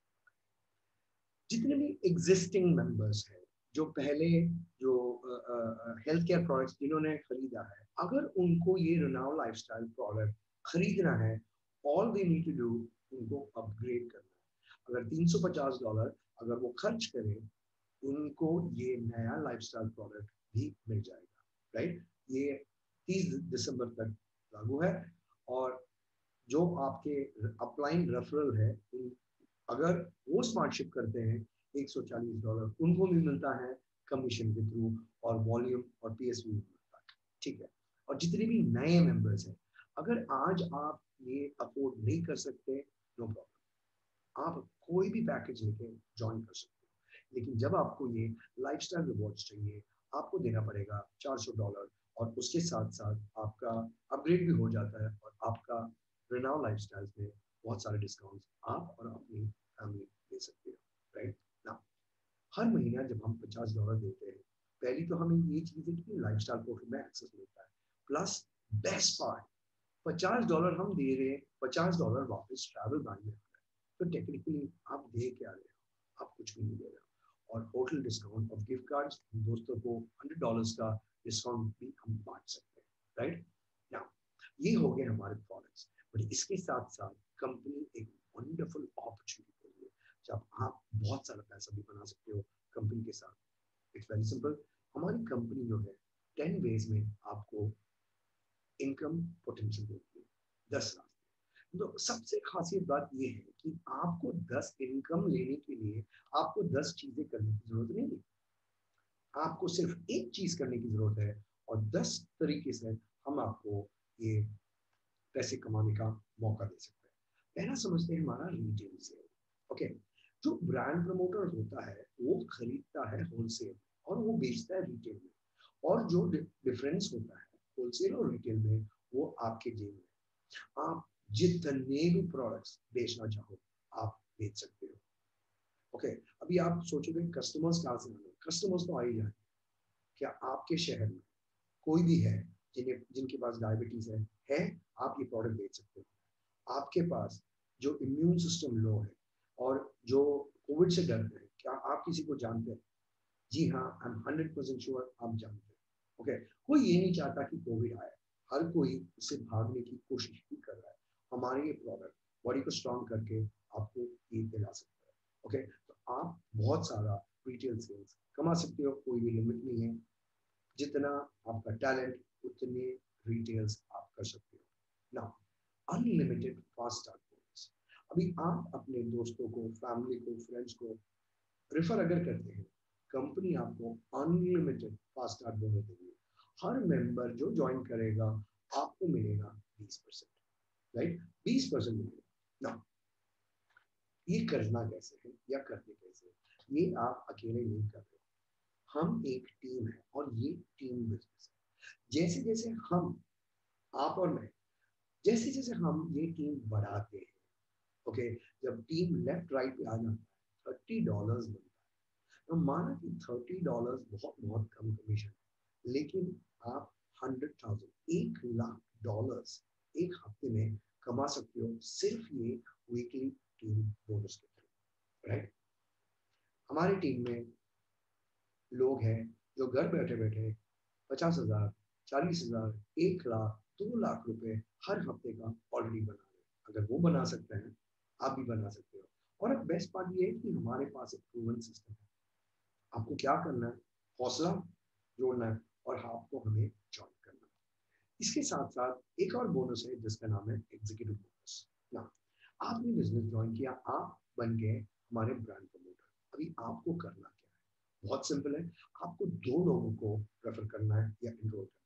जितने भी एग्जिस्टिंग मेंबर्स हैं, जो पहले जो हेल्थ केयर प्रोडक्ट्स जिन्होंने खरीदा है, अगर उनको ये रनाव लाइफस्टाइल प्रोडक्ट खरीदना है, all they need to do, उनको अपग्रेड करना है। अगर $350 अगर वो खर्च करें, उनको ये नया लाइफस्टाइल प्रोडक्ट भी मिल जाएगा, राइट? ये 30 दिसंबर तक लागू है। और जो आपके अपलाइन रेफरल है, अगर वो स्मार्टशिप करते हैं $140, उनको भी मिलता है कमीशन के थ्रू, और वॉल्यूम और पीएसवी मिलता है, ठीक है? और जितने भी नए मेंबर्स हैं, अगर आज आप ये अफोर्ड नहीं कर सकते, नो प्रॉब्लम, आप कोई भी पैकेज लेके ज्वाइन कर सकते हो। लेकिन जब आपको ये लाइफस्टाइल रिवॉर्ड्स चाहिए, आपको देना पड़ेगा $400, और उसके साथ साथ आपका अपग्रेड भी हो जाता है, और आपका रेनाउ लाइफस्टाइल में बहुत सारे डिस्काउंट्स आप और अपनी फैमिली ले सकते हो, राइट ना? हर महीना जब हम $50 देते हैं, पहली तो हमें ये चीज है कि लाइफस्टाइल पोर्टल में एक्सेस मिलता है, प्लस बेस्ट पार्ट, $50 हम दे रहे हैं, $50 वापस ट्रैवल बैंक में। तो टेक्निकली आप दे क्या रहे हो? आप कुछ भी नहीं दे रहे हो। और होटल डिस्काउंट और गिफ्ट कार्ड्स, दोस्तों को $100 का डिस्काउंट भी हम बांट सकते हैं, राइट ना? ये हो गए हमारे प्रोडक्ट्स। बट इसके साथ साथ कंपनी एक वंडरफुल अपॉर्चुनिटी दे रही है, जब आप बहुत सारा पैसा भी बना सकते हो कंपनी के साथ। It's very simple. हमारी कंपनी जो है 10 वेज में आपको इनकम पोटेंशियल देती है, 10 लाख। तो सबसे खासियत बात यह है कि आपको 10 इनकम लेने के लिए आपको 10 चीजें करने की जरूरत नहीं है। आपको सिर्फ एक चीज करने की जरूरत है, और 10 तरीके से हम आपको ये पैसे कमाने का मौका दे सकते हैं। पहला समझते हैं हमारा रिटेल सेल। ओके, जो ब्रांड प्रमोटर होता है वो खरीदता है होलसेल और वो बेचता है रिटेल में, और जो डिफरेंस होता है होलसेल और रिटेल में, वो आपके जेब में। आप जितने भी प्रोडक्ट्स बेचना चाहो आप बेच सकते हो। ओके, अभी आप सोचोगे कस्टमर्स कहाँ से आने, कस्टमर्स तो आ ही जाए। क्या आपके शहर में कोई भी है जिन्हें जिनके पास डायबिटीज है, आप ये प्रोडक्ट बेच सकते हो। आपके पास जो इम्यून सिस्टम लो है और जो कोविड से डरते हैं, क्या आप किसी को जानते हैं? जी हाँ, आई एम 100% श्योर आप जानते हैं। ओके, कोई ये नहीं चाहता कि कोविड आए, हर कोई उससे भागने की कोशिश भी कर रहा है। हमारे ये प्रोडक्ट बॉडी को स्ट्रॉन्ग करके आपको ये दिला सकता है। ओके, तो आप बहुत सारा रिटेल सेल्स कमा सकते हो, कोई भी लिमिट नहीं है। जितना आपका टैलेंट, उतने रिटेल्स आप कर सकते हो ना। Unlimited fast start bonus. अभी आप अपने दोस्तों को, फैमिली को, फ्रेंड्स को रेफर अगर करते हैं, कंपनी आपको अनलिमिटेड फास्ट स्टार्ट बोनस देगी। हर मेंबर जो ज्वाइन करेगा आपको मिलेगा 20%, राइट? 20% मिलेगा ना। ये करना कैसे है या करने कैसे है, ये आप अकेले नहीं कर रहे हो, हम एक टीम है और ये टीम बिजनेस है। जैसे जैसे हम, आप और मैं, जैसे जैसे हम ये टीम बढ़ाते हैं, ओके, जब टीम लेफ्ट राइट पे आ जाता है, $30 बनता है। तो माना कि $30 बहुत बहुत कम कमीशन है, लेकिन आप 100,000, $1,00,000 एक हफ्ते में कमा सकते हो, सिर्फ ये वीकली टीम बोनस के थ्रू, राइट? हमारी टीम में लोग हैं जो घर बैठे बैठे 50,000, 40,000, 1 लाख, 2 लाख रुपए हर हफ्ते का ऑलरेडी बना रहे हैं। अगर वो बना सकते हैं, आप भी बना सकते हो। और अब बेस्ट पार्ट ये है कि हमारे पास एक प्रूवन सिस्टम है। आपको क्या करना है? हौसला जोड़ना है और आपको हमें ज्वाइन करना है। इसके साथ साथ एक और बोनस है जिसका नाम है एग्जीक्यूटिव बोनस। ना, आपने बिजनेस ज्वाइन किया, आप बन गए हमारे ब्रांड प्रमोटर। अभी आपको करना क्या है? बहुत सिंपल है, आपको 2 लोगों को रेफर करना है या इनरोल करना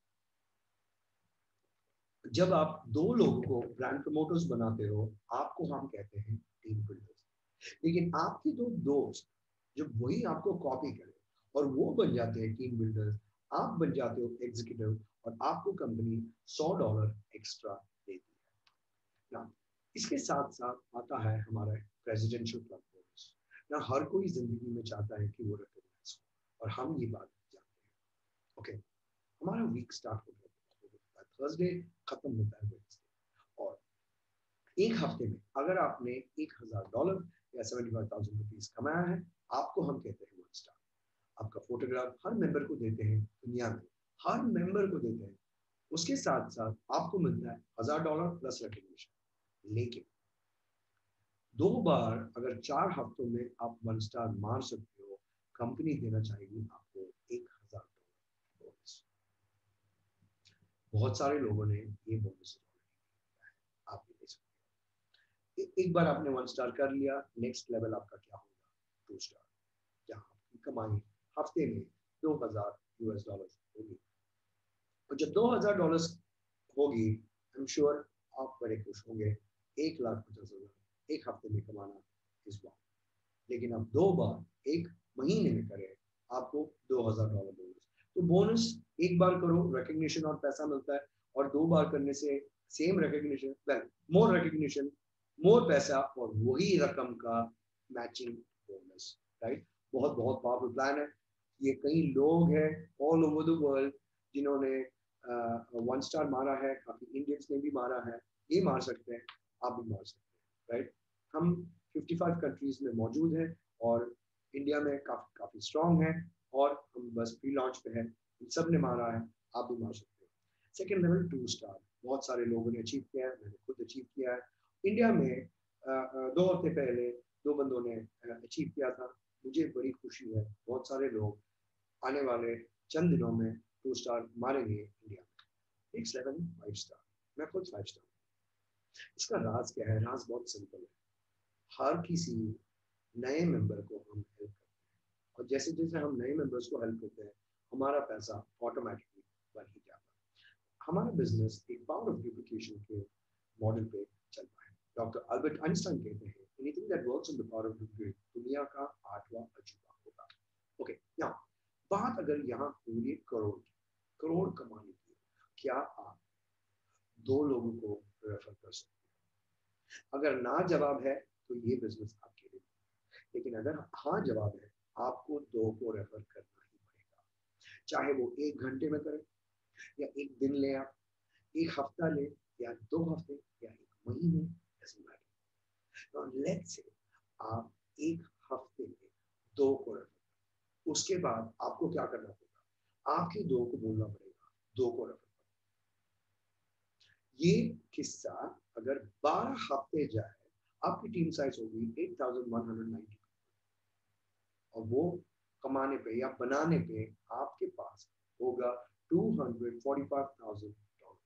है। जब आप 2 लोगों को ब्रांड प्रमोटर्स बनाते हो, आपको हम कहते हैं टीम बिल्डर्स। लेकिन आपके 2 दोस्त जब वही आपको कॉपी करें और वो बन जाते हैं टीम बिल्डर्स, आप बन जाते हो एग्जीक्यूटिव, और आपको कंपनी $100 एक्स्ट्रा देती है ना। इसके साथ साथ आता है हमारा प्रेसिडेंशियल क्लब बोनस ना। हर कोई जिंदगी में चाहता है कि वो रिकॉग्नाइज हो, और हम ये बात जानते हैं। ओके, हमारा वीक स्टार्ट होता है थर्सडे, खत्म होता है वेडनेसडे। और एक हफ्ते में अगर आपने $1000 या 75,000 रुपीज कमाया है, आपको हम कहते हैं वन स्टार। आपका फोटोग्राफ हर मेंबर को देते हैं, दुनिया में हर मेंबर को देते हैं। उसके साथ साथ आपको मिलता है $1000 प्लस रिकॉग्निशन। लेकिन 2 बार अगर 4 हफ्तों में आप वन स्टार मार सकते हो, कंपनी देना चाहेगी आपको $1000 बोनस। बहुत सारे लोगों ने ये बोनस आप भी दे सकते हो। एक बार आपने वन स्टार कर लिया, नेक्स्ट लेवल आपका क्या होगा? 2 स्टार, जहां आपकी कमाई हफ्ते में $2000 होगी। और जब $2000 होगी, आई एम श्योर आप बड़े खुश होंगे। 1,50,000 एक हफ्ते में कमाना इस बार। लेकिन आप 2 बार एक महीने में करें, आपको $2000 बोनस। तो बोनस एक बार करो, रिकग्निशन और पैसा मिलता है, और 2 बार करने से same recognition, well more recognition, more पैसा, और वही रकम का मैचिंग बोनस, राइट। बहुत बहुत पावरफुल प्लान है ये। कई लोग हैं ऑल ओवर द वर्ल्ड जिन्होंने वन स्टार मारा है, काफी इंडियंस ने भी मारा है। ये मार सकते हैं, आप भी मार सकते हैं, राइट। हम 55 कंट्रीज में मौजूद हैं, और इंडिया में काफी काफी स्ट्रांग है, और हम बस प्री लॉन्च पे हैं। सब ने मारा है, आप भी मार सकते हो। सेकेंड लेवल 2 स्टार बहुत सारे लोगों ने अचीव किया है, मैंने खुद अचीव किया है। इंडिया में 2 हफ्ते पहले 2 बंदों ने अचीव किया था। मुझे बड़ी खुशी है, बहुत सारे लोग आने वाले चंद दिनों में 2 स्टार मारेंगे इंडिया में। नेक्स्ट लेवल 5 स्टार, मैं खुद 5 स्टार। इसका राज क्या है? राज बहुत सिंपल है। हर किसी नए मेंबर को हम हेल्प करते हैं, और जैसे जैसे हम नए मेंबर्स को हेल्प करते हैं, हमारा पैसा ऑटोमेटिकली बढ़ ही जाता है। हमारा बिजनेस एक पावर ऑफ डुप्लीकेशन के मॉडल पे चलता है। डॉक्टर अल्बर्ट आइंस्टाइन कहते हैं, anything that works on the power of duplication दुनिया का 8वां अजूबा होगा। ओके, नाउ बात अगर यहाँ हो रही है करोड़ की, करोड़ कमाने की, क्या आप 2 लोगों को रेफर कर सकते हैं? अगर ना जवाब है तो ये बिजनेस आपके लिए। लेकिन अगर हाँ जवाब है, आपको 2 को रेफर करना ही पड़ेगा। चाहे वो 1 घंटे में करें, या 1 दिन ले, आप 1 हफ्ता ले, या 2 हफ्ते, या 1 महीने, लेट्स से आप 1 हफ्ते में 2 को रेफर, उसके बाद आपको क्या करना पड़ेगा? आपके 2 को बोलना पड़ेगा 2 को रेफर। ये किस्सा अगर 12 हफ्ते जाए, आपकी टीम साइज होगी 8190, और वो कमाने पे या बनाने पे आपके पास होगा $245,000।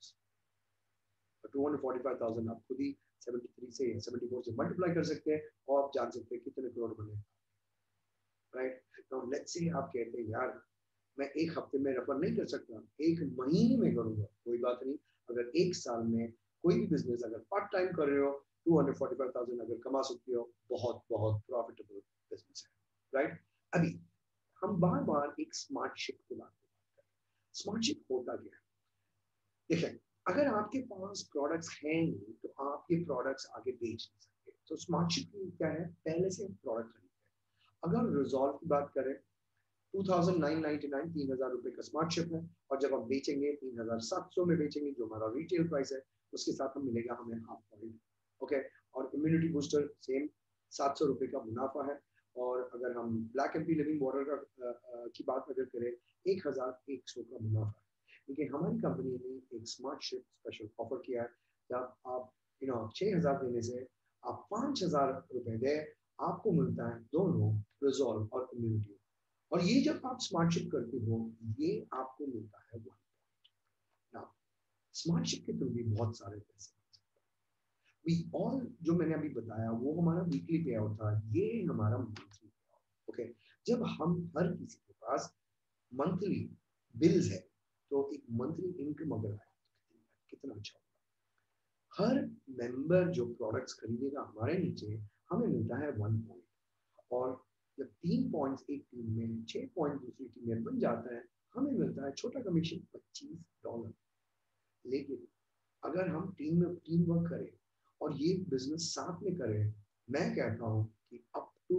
245,000 आप खुद ही 73 से 74 से मल्टीप्लाई कर सकते हैं, और आप जान सकते हैं कितने करोड़ बने, राइट। तो लेट्स से आप कहते हैं यार मैं 1 हफ्ते में रेफर नहीं कर सकता, 1 महीने में करूंगा। कोई बात नहीं, अगर 1 साल में कोई भी बिजनेस अगर पार्ट टाइम कर रहे हो, 245,000 अगर कमा सकते हो, बहुत बहुत प्रॉफिटेबल बिजनेस है, राइट। अभी हम बार बार एक स्मार्ट शिप की बात करते हैं। स्मार्ट शिप होता क्या है? देखिए, अगर आपके पास प्रोडक्ट्स हैं नहीं, तो आप ये प्रोडक्ट्स आगे बेच नहीं सकते। तो स्मार्ट शिप क्या है? पहले से प्रोडक्ट खरीदते हैं। अगर रिजॉल्व की बात करें, 2999 ₹3000 का स्मार्ट शिप है, और जब हम बेचेंगे 3700 में बेचेंगे, जो हमारा रिटेल प्राइस है, उसके साथ हम मिलेगा हमें हाफ पॉइंट। ओके, और इम्यूनिटी बूस्टर सेम ₹700 का मुनाफा है। और अगर हम ब्लैक एमपी लिविंग वाटर का की बात अगर करें, 1100 का मुनाफा है। लेकिन हमारी कंपनी ने एक स्मार्ट शिप स्पेशल ऑफर किया है। जब आप 6000 देने से आप ₹5000 दे, आपको मिलता है दोनों रिजॉल्व और इम्यूनिटी। और ये जब आप स्मार्ट शिप करते हो, ये आपको मिलता है 1 पॉइंट। स्मार्टशिप के थ्रू भी बहुत सारे पैसे वी ऑल, जो मैंने अभी बताया वो हमारा वीकली पे आउट था, ये हमारा मंथली पे आउट। ओके, जब हम हर किसी के पास मंथली बिल्स है तो एक मंथली इनकम अगर आए कितना अच्छा होगा। हर मेंबर जो प्रोडक्ट्स खरीदेगा हमारे नीचे, हमें मिलता है 1 पॉइंट, और जब 3 पॉइंट्स एक टीम में, 6 पॉइंट दूसरी टीम में बन जाता है, हमें मिलता है छोटा कमीशन $25। लेकिन अगर हम टीम वर्क करें और ये बिजनेस साथ में करें, मैं कहता हूँ कि अप टू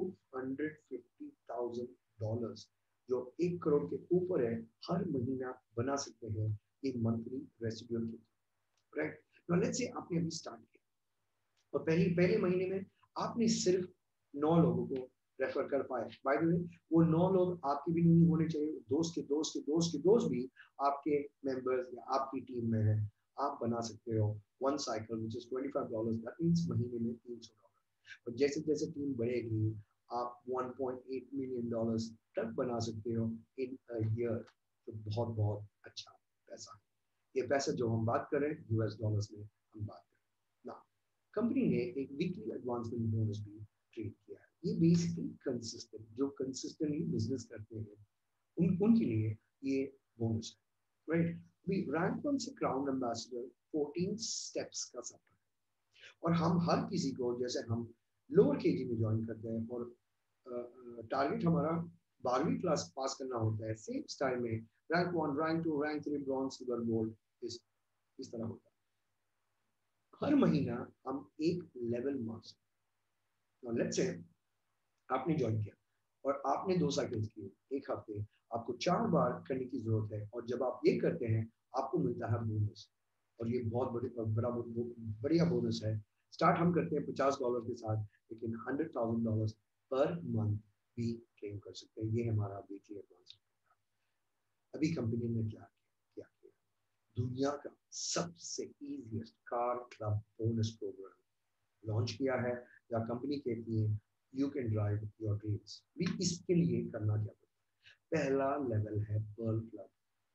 $150,000 जो 1 करोड़ के ऊपर है, हर महीना बना सकते हैं एक मंथली रेसिडुअल के, राइट। नाउ लेट्स से आपने अभी स्टार्ट किया और पहले पहले महीने में आपने सिर्फ 9 लोगों को रेफर कर पाए। बाय द वे, वो 9 लोग आपके भी नहीं होने चाहिए, दोस्त के दोस्त के दोस्त के दोस्त भी आपके मेंबर्स या आपकी टीम में है। आप बना सकते हो one cycle which is $25, that means महीने में $300। और जैसे जैसे टीम बढ़ेगी आप $1.8 million तक बना सकते हो इन अ ईयर, तो बहुत बहुत अच्छा पैसा है। ये पैसा जो हम बात करें US डॉलर्स में हम बात करें ना। कंपनी ने एक वीकली एडवांसमेंट बोनस भी ट्रीट किया है। ये बेसिकली कंसिस्टेंट, जो कंसिस्टेंटली बिजनेस करते हैं उनके लिए ये बोनस है, राइट। अभी रैंक 1 से क्राउन एम्बेसडर 14 स्टेप्स का सफर है, और हम हर किसी को, जैसे हम लोअर केजी में ज्वाइन करते हैं और टारगेट हमारा 12वीं क्लास पास करना होता है, सेम स्टाइल में rank 1, rank 2, rank 3, bronze, silver, gold, इस तरह होता है। हर महीना हम एक लेवल मार्क्स, लेट्स से आपने ज्वाइन किया और आपने 2 साइकिल्स किए एक हफ्ते, आपको 4 बार करने की जरूरत है, और जब आप ये करते हैं आपको मिलता है बोनस, और ये बहुत बढ़िया बोनस है। स्टार्ट हम करते हैं $50 के साथ, लेकिन $100,000 पर मंथ भी क्लेम कर सकते हैं। ये हमारा वीकली एडवांस। अभी कंपनी ने क्या किया, दुनिया का सबसे easiest car club bonus programme launch किया है, या कंपनी कहती है you can drive your dreams. भी इसके लिए करना क्या पड़ता है, पहला लेवल है पर्ल क्लब,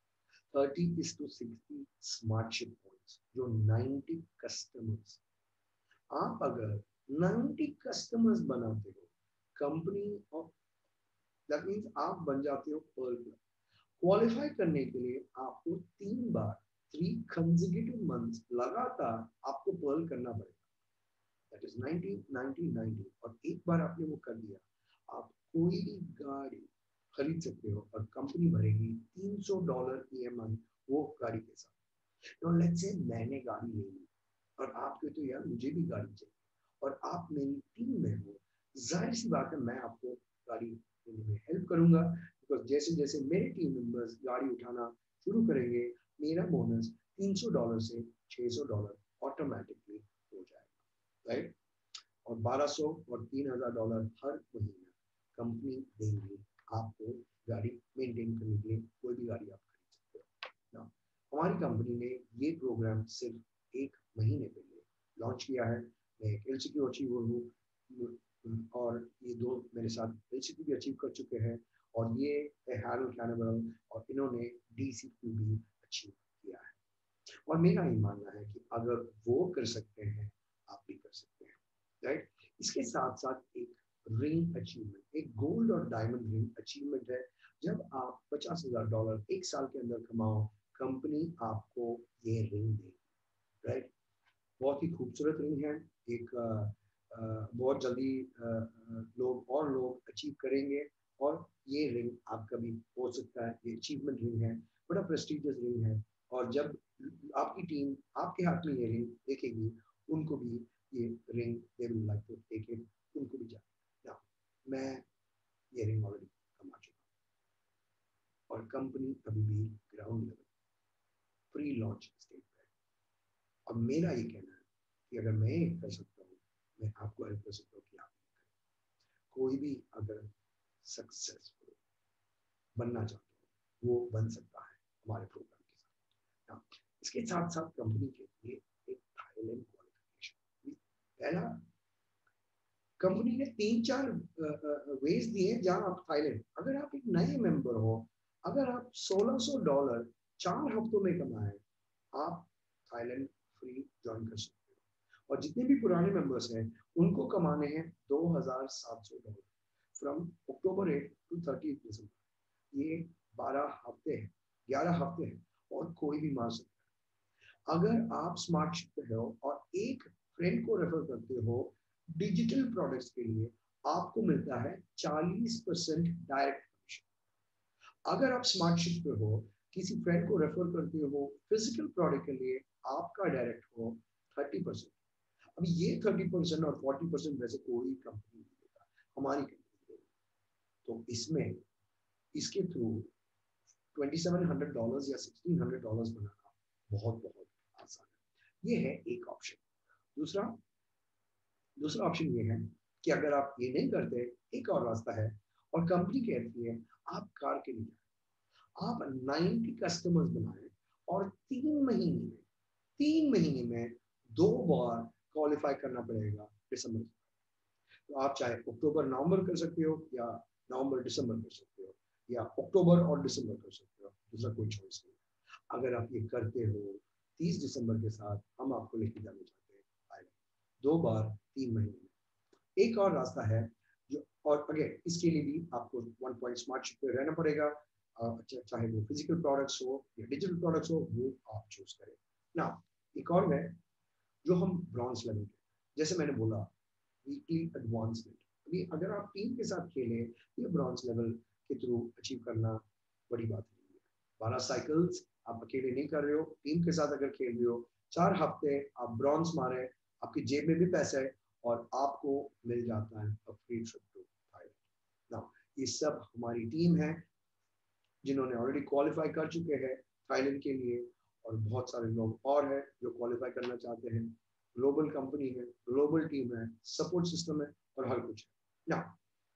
30:60 स्मार्टशिप पॉइंट्स, जो 90 कस्टमर्स, आप अगर 90 कस्टमर्स बनाते हो कंपनी ऑफ, दैट मीन्स आप बन जाते हो पर्ल क्लब। क्वालिफाई करने के लिए आपको 3 बार, 3 consecutive months लगातार आपको पर्ल करना पड़ेगा, दैट इज 90 90 90। और एक बार आपने वो कर दिया, आप कोई भी गाड़ी खरीद सकते हो और कंपनी भरेगी $300 EMI वो गाड़ी के साथ। तो लेट्स से मैंने गाड़ी ले ली और आपके तो यार मुझे भी गाड़ी चाहिए और आप मेरी टीम में हो, जाहिर सी बात है मैं आपको गाड़ी लेने में हेल्प करूंगा, बिकॉज जैसे जैसे मेरे टीम मेंबर्स गाड़ी उठाना शुरू करेंगे, मेरा बोनस $300 से $600 ऑटोमेटिकली हो जाएगा, राइट। और 1200 और $3000 हर महीना कंपनी देंगी आपको गाड़ी मेंटेन करने के लिए, कोई भी गाड़ी आप खरीद सकते हो ना। हमारी कंपनी ने ये प्रोग्राम सिर्फ 1 महीने पहले लॉन्च किया है। मैं एक LCQ अचीवर हूँ और ये दो मेरे साथ LCQ भी अचीव कर चुके हैं, और ये हैरोल्ड कैनिबल और इन्होंने DCQ भी अचीव किया है। और मेरा ये मानना है कि अगर वो कर सकते हैं आप भी कर सकते हैं, राइट। इसके साथ साथ एक रिंग अचीवमेंट, एक गोल्ड और डायमंड रिंग अचीवमेंट है। जब आप $50,000 एक साल के अंदर कमाओ, कंपनी आपको ये रिंग देगी, राइट। बहुत ही खूबसूरत रिंग है, एक बहुत जल्दी लोग अचीव करेंगे, और ये रिंग आपका भी हो सकता है। ये अचीवमेंट रिंग है, बड़ा प्रेस्टिजियस रिंग है, और जब आपकी टीम आपके हाथ में ये रिंग देखेगी, उनको भी ये ring they will like to take it, उनको भी चाहिए। मैं ये रिंग ऑलरेडी कमा चुका हूँ, और कंपनी अभी भी ground level pre launch stage पे है। अब मेरा ये कहना है कि अगर मैं ये कर सकता हूँ, मैं आपको हेल्प कर सकता हूँ कि आप कोई भी अगर सक्सेसफुल बनना चाहते हो वो बन सकता है हमारे प्रोग्राम के साथ। इसके साथ साथ कंपनी के लिए एक थाईलैंड क्वालिफिकेशन, पहला कंपनी ने 3-4 वेज दिए जहां आप थाईलैंड, अगर आप एक नए मेंबर हो, अगर आप $1,600 4 हफ्तों में कमाए, आप थाईलैंड फ्री ज्वाइन कर सकते हो। और जितने भी पुराने मेंबर्स हैं उनको कमाने हैं $2,700 फ्रॉम अक्टूबर 8 टू 30 दिसंबर। ये 12 हफ्ते हैं, 11 हफ्ते हैं और कोई भी मार सकता है। अगर आप स्मार्टशिप पे हो और एक फ्रेंड को रेफर करते हो डिजिटल प्रोडक्ट्स के लिए, आपको मिलता है 40% डायरेक्ट कमीशन। अगर आप स्मार्टशिप पे हो, किसी फ्रेंड को रेफर करते हो फिजिकल प्रोडक्ट के लिए, आपका डायरेक्ट हो 30%। अब ये 30% और 40% वैसे कोई कंपनी नहीं देता, हमारी कंपनी देती। तो इसमें इसके थ्रू $2,700 या $1,600 बनाना बहुत बहुत आसान है। ये है एक ऑप्शन। दूसरा दूसरा ऑप्शन ये है कि अगर आप ये नहीं करते, एक और रास्ता है, और कंपनी कहती है आप कार के लिए आप 90 कस्टमर्स बनाए और 3 महीने में 2 बार क्वालिफाई करना पड़ेगा दिसंबर। तो आप चाहे अक्टूबर नवंबर कर सकते हो या नवंबर दिसंबर कर सकते हो या अक्टूबर और दिसंबर कर सकते हो, दूसरा कोई चॉइस नहीं। अगर आप ये करते हो 30 दिसंबर के साथ, हम आपको लेके जाना चाहते हैं थाईलैंड 2 बार 3 महीने में। एक और रास्ता है जो, और अगेन इसके लिए भी आपको 1 पॉइंट स्मार्टशिप पे रहना पड़ेगा, चाहे वो फिजिकल प्रोडक्ट्स हो या डिजिटल प्रोडक्ट्स हो, वो आप चूज करें ना। एक और है जो हम ब्रॉन्ज लेवल के, जैसे मैंने बोला वीकली एडवांसमेंट। अभी अगर आप टीम के साथ खेलें, ये ब्रॉन्ज लेवल के थ्रू अचीव करना बड़ी बात नहीं है। 12 साइकिल्स आप अकेले नहीं कर रहे हो, टीम के साथ अगर खेल रहे हो, 4 हफ्ते आप ब्रॉन्ज मारे, आपकी जेब में भी पैसा है और आपको मिल जाता है free trip to Thailand. Now ये सब हमारी टीम है जिन्होंने ऑलरेडी क्वालिफाई कर चुके हैं थाईलैंड के लिए, और बहुत सारे लोग और हैं जो क्वालिफाई करना चाहते हैं। ग्लोबल कंपनी है, ग्लोबल टीम है, सपोर्ट सिस्टम है और हर कुछ है ना।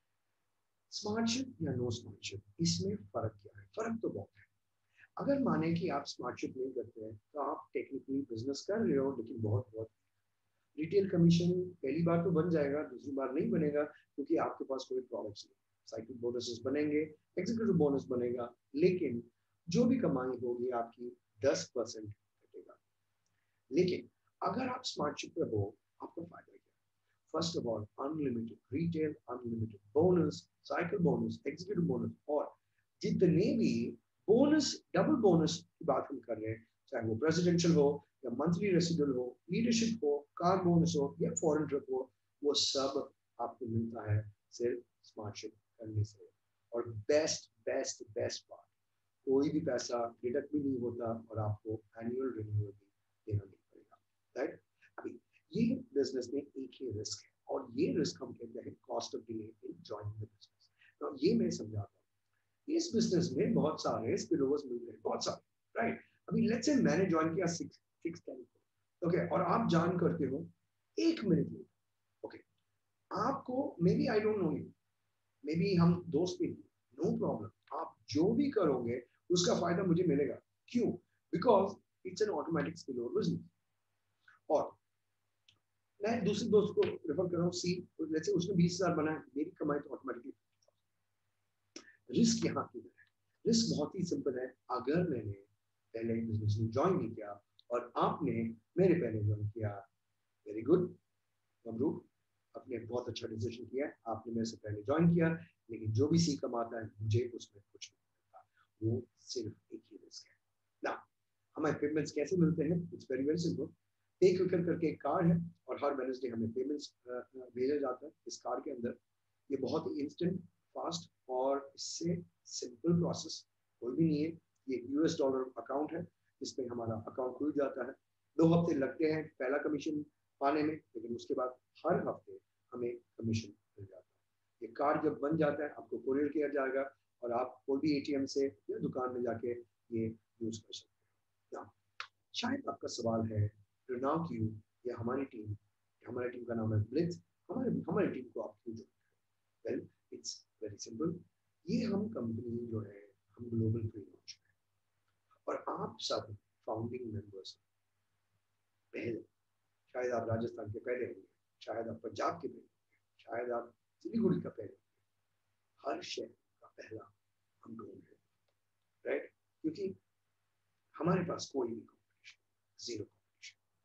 स्मार्टशिप या नो स्मार्टशिप, इसमें फर्क क्या है? फर्क तो बहुत है। अगर माने कि आप स्मार्टशिप नहीं करते हैं तो आप टेक्निकली बिजनेस कर रहे हो, लेकिन बहुत बहुत रिटेल कमीशन पहली बार तो बन जाएगा, दूसरी बार नहीं बनेगा क्योंकि आपके पास कोई प्रोडक्ट्स नहीं। साइकिल बोनसेस बनेंगे, एग्जीक्यूटिव बोनस बनेगा, लेकिन जो भी कमाई होगी आपकी 10% घटेगा। लेकिन अगर आप स्मार्टशिप पे हो, आपको फायदा क्या? First of all unlimited retail, unlimited bonus, cycle bonus, executive bonus, और जितने भी बोनस, डबल बोनस की बात हम कर रहे हैं, चाहे वो प्रेसिडेंशियल हो या मंथली रेसिडुअल हो, लीडरशिप हो, कार बोनस हो या फॉरेन ट्रिप हो, वो सब आपको मिलता है सिर्फ स्मार्टशिप करने से। और बेस्ट बेस्ट बेस्ट बात, कोई भी पैसा डिडक्ट भी नहीं होता और आपको एनुअल रिन्यूअल भी देना नहीं पड़ेगा, राइट। अभी ये बिजनेस में एक ही रिस्क है, और ये रिस्क हम कहते हैं cost of delay in joining the business. तो ये मैं समझाता हूँ। इस बिजनेस में बहुत सारे स्पिलओवर्स मिलते हैं, बहुत सारे, राइट। अभी लेट्स से मैंने ज्वाइन किया 6 तारीख को, ओके, और आप ज्वाइन करते हो 1 मिनट में, ओके, आपको maybe I don't know you, maybe हम दोस्त भी, नो प्रॉब्लम, आप जो भी करोगे उसका फायदा मुझे मिलेगा। क्यों? Because it's an automatic spillover business. और मैं दूसरे दोस्त को रेफर कर रहा हूँ सी, जैसे उसने 20,000 बनाया, मेरी कमाई तो ऑटोमेटिकली। रिस्क यहाँ की है, रिस्क बहुत ही सिंपल है। अगर मैंने पहले बिजनेस में ज्वाइन नहीं किया और आपने मेरे पहले ज्वाइन किया, वेरी गुड, मबरूक, आपने बहुत अच्छा डिसीजन किया, आपने मेरे से पहले ज्वाइन किया। लेकिन जो भी सी कमाता है मुझे उसमें कुछ नहीं मिलता, वो सिर्फ एक ही रिस्क है ना। हमें पेमेंट्स कैसे मिलते हैं? It's very very simple. PayQuicker करके एक कार्ड है और हर वेडनेसडे हमें पेमेंट्स भेजा जाता है इस कार्ड के अंदर। ये बहुत ही इंस्टेंट, फास्ट, और इससे सिंपल प्रोसेस कोई भी नहीं है। ये $US अकाउंट है, इसमें हमारा अकाउंट खुल जाता है। 2 हफ्ते लगते हैं पहला कमीशन पाने में, लेकिन उसके बाद हर हफ्ते हमें कमीशन मिल जाता है। ये कार्ड जब बन जाता है आपको कोरियर किया जाएगा और आप कोई भी एटीएम से या दुकान में जाके ये यूज कर सकते हैं। शायद आपका सवाल है रिनाउ क्यू या हमारी टीम का नाम है ब्लिट्ज, हमारी टीम को आप क्यों जोड़ते हैं? Well, it's very simple. ये हम कंपनी जो है, हम ग्लोबल फ्री लॉन्च है और आप सब फाउंडिंग मेंबर्स पहले, शायद आप राजस्थान के पहले होंगे, शायद आप पंजाब के पहले होंगे, शायद आप सिलीगुड़ी का पहले होंगे, हर शहर का पहला हम ढूंढ रहे हैं, राइट। क्योंकि हमारे पास कोई भी कॉम्पिटिशन, जीरो।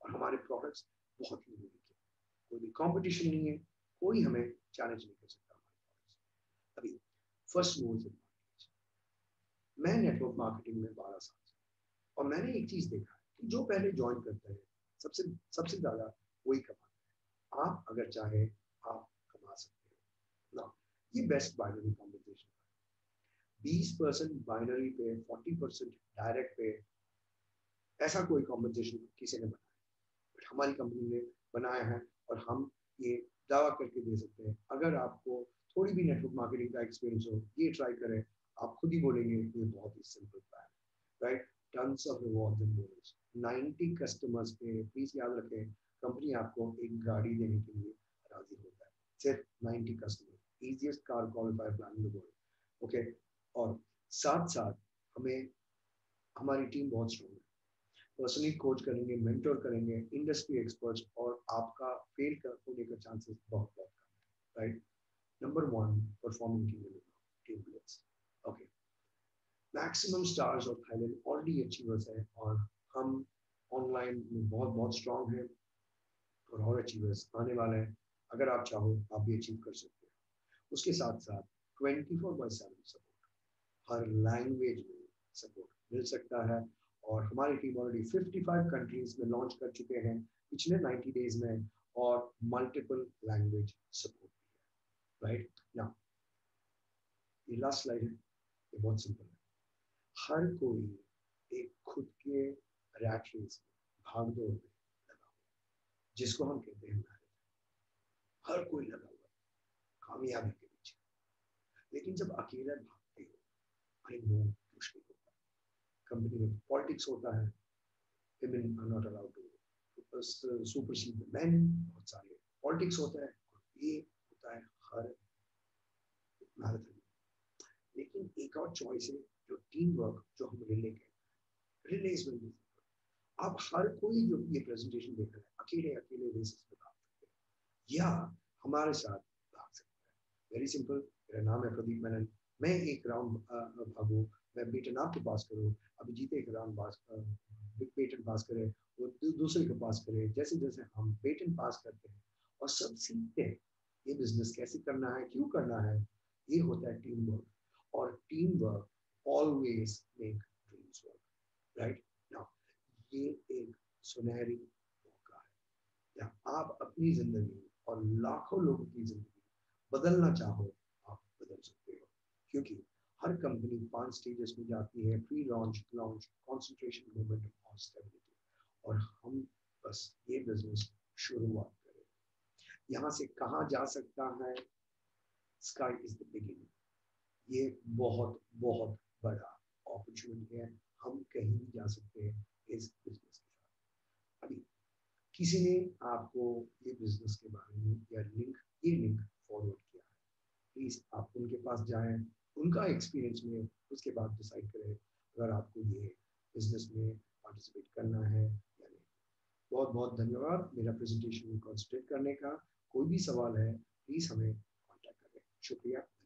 और हमारे प्रोडक्ट्स बहुत ही यूनिक है, कोई भी कंपटीशन नहीं है, कोई हमें चैलेंज नहीं कर सकता हमारे प्रोडक्ट्स। अभी फर्स्ट मूव इन मार्केट, मैं नेटवर्क मार्केटिंग में 12 साल से, और मैंने एक चीज देखा है कि जो पहले ज्वाइन करते हैं सबसे सबसे ज्यादा वही कमाते हैं। आप अगर चाहे आप कमा सकते हो ना। ये बेस्ट बाइनरी कॉम्बिनेशन है, 20% बाइनरी पे, 40% डायरेक्ट पे, ऐसा कोई कॉम्बिनेशन किसी ने बनाया, बट हमारी कंपनी ने बनाया है। और हम ये दावा करके दे सकते हैं, अगर आपको थोड़ी भी नेटवर्क मार्केटिंग का एक्सपीरियंस हो, ये ट्राई करें, आप खुद ही बोलेंगे ये बहुत ही simple plan, right. Tons of rewards and bonus, 90 customers पे, प्लीज याद रखें, कंपनी आपको एक गाड़ी देने के लिए राजी होता है, सिर्फ 90 customer, easiest car qualifier plan in the world, okay. और साथ साथ हमें, हमारी टीम बहुत स्ट्रॉन्ग है, पर्सनली कोच करेंगे, मेंटोर करेंगे इंडस्ट्री एक्सपर्ट्स, और आपका फेल होने का चांसेस बहुत बहुत कम है, right. Number one, performing team players, okay. Maximum stars और थाईलैंड ऑलरेडी अचीवर्स हैं, और हम ऑनलाइन में बहुत बहुत स्ट्रॉन्ग हैं, और अचीवर्स आने वाले हैं। अगर आप चाहो आप भी अचीव कर सकते हैं। उसके साथ साथ 24/7 सपोर्ट, हर लैंग्वेज में सपोर्ट मिल सकता है, और हमारी टीम ऑलरेडी 55 कंट्रीज में लॉन्च कर चुके हैं पिछले 90 डेज में, और मल्टीपल लैंग्वेज सपोर्ट भी है, राइट ना। ये लास्ट स्लाइड है, ये बहुत सिंपल है। हर कोई एक खुद के रैट रेस में, भाग दौड़ में लगा हुआ, जिसको हम कहते हैं मैरिज, हर कोई लगा हुआ है कामयाबी के पीछे। लेकिन जब अकेला भागते हो, आई नो मुश्किल होता है, कंपनी में पॉलिटिक्स होता है, women are not allowed to supersede the men, बहुत सारे पॉलिटिक्स होता है, और ये होता है हर मैराथन में। लेकिन एक और चॉइस है, जो टीम वर्क, जो हम रिले के रिले इज वेरी, आप हर कोई जो ये प्रेजेंटेशन देख रहा है अकेले अकेले रेसेस में भाग सकते हैं, या हमारे साथ भाग सकते हैं। वेरी सिंपल, मेरा नाम है प्रदीप मेनन, मैं एक राउंड भागू, मैं बेटन आपके पास करूँ, अभी जीते एक राउंड बेटन पास करे, वो दूसरे के पास करे, जैसे जैसे हम बेटन पास करते हैं और सब सीखते हैं ये बिजनेस कैसे करना है, क्यों करना है, ये होता है टीम वर्क। और teamwork always make dreams work, right now. ये एक सुनहरी मौका है, जहाँ आप अपनी जिंदगी और लाखों लोगों की जिंदगी बदलना चाहो, आप बदल सकते हो। क्योंकि हर कंपनी 5 स्टेजेस में जाती है, pre launch, launch, concentration, momentum और स्टेबिलिटी, और हम बस ये बिजनेस शुरुआत करें। यहाँ से कहाँ जा सकता है, स्काई इज द बिगिनिंग, ये बहुत बहुत बड़ा अपॉर्चुनिटी है, हम कहीं भी जा सकते हैं इस बिजनेस के साथ। अभी किसी ने आपको ये बिजनेस के बारे में या ये लिंक फॉरवर्ड किया है, प्लीज आप उनके पास जाएं, उनका एक्सपीरियंस में, उसके बाद डिसाइड करें अगर आपको ये बिजनेस में पार्टिसिपेट करना है या नहीं। बहुत बहुत धन्यवाद मेरा प्रेजेंटेशन में कंसंट्रेट करने का। कोई भी सवाल है प्लीज हमें कांटेक्ट करें। शुक्रिया।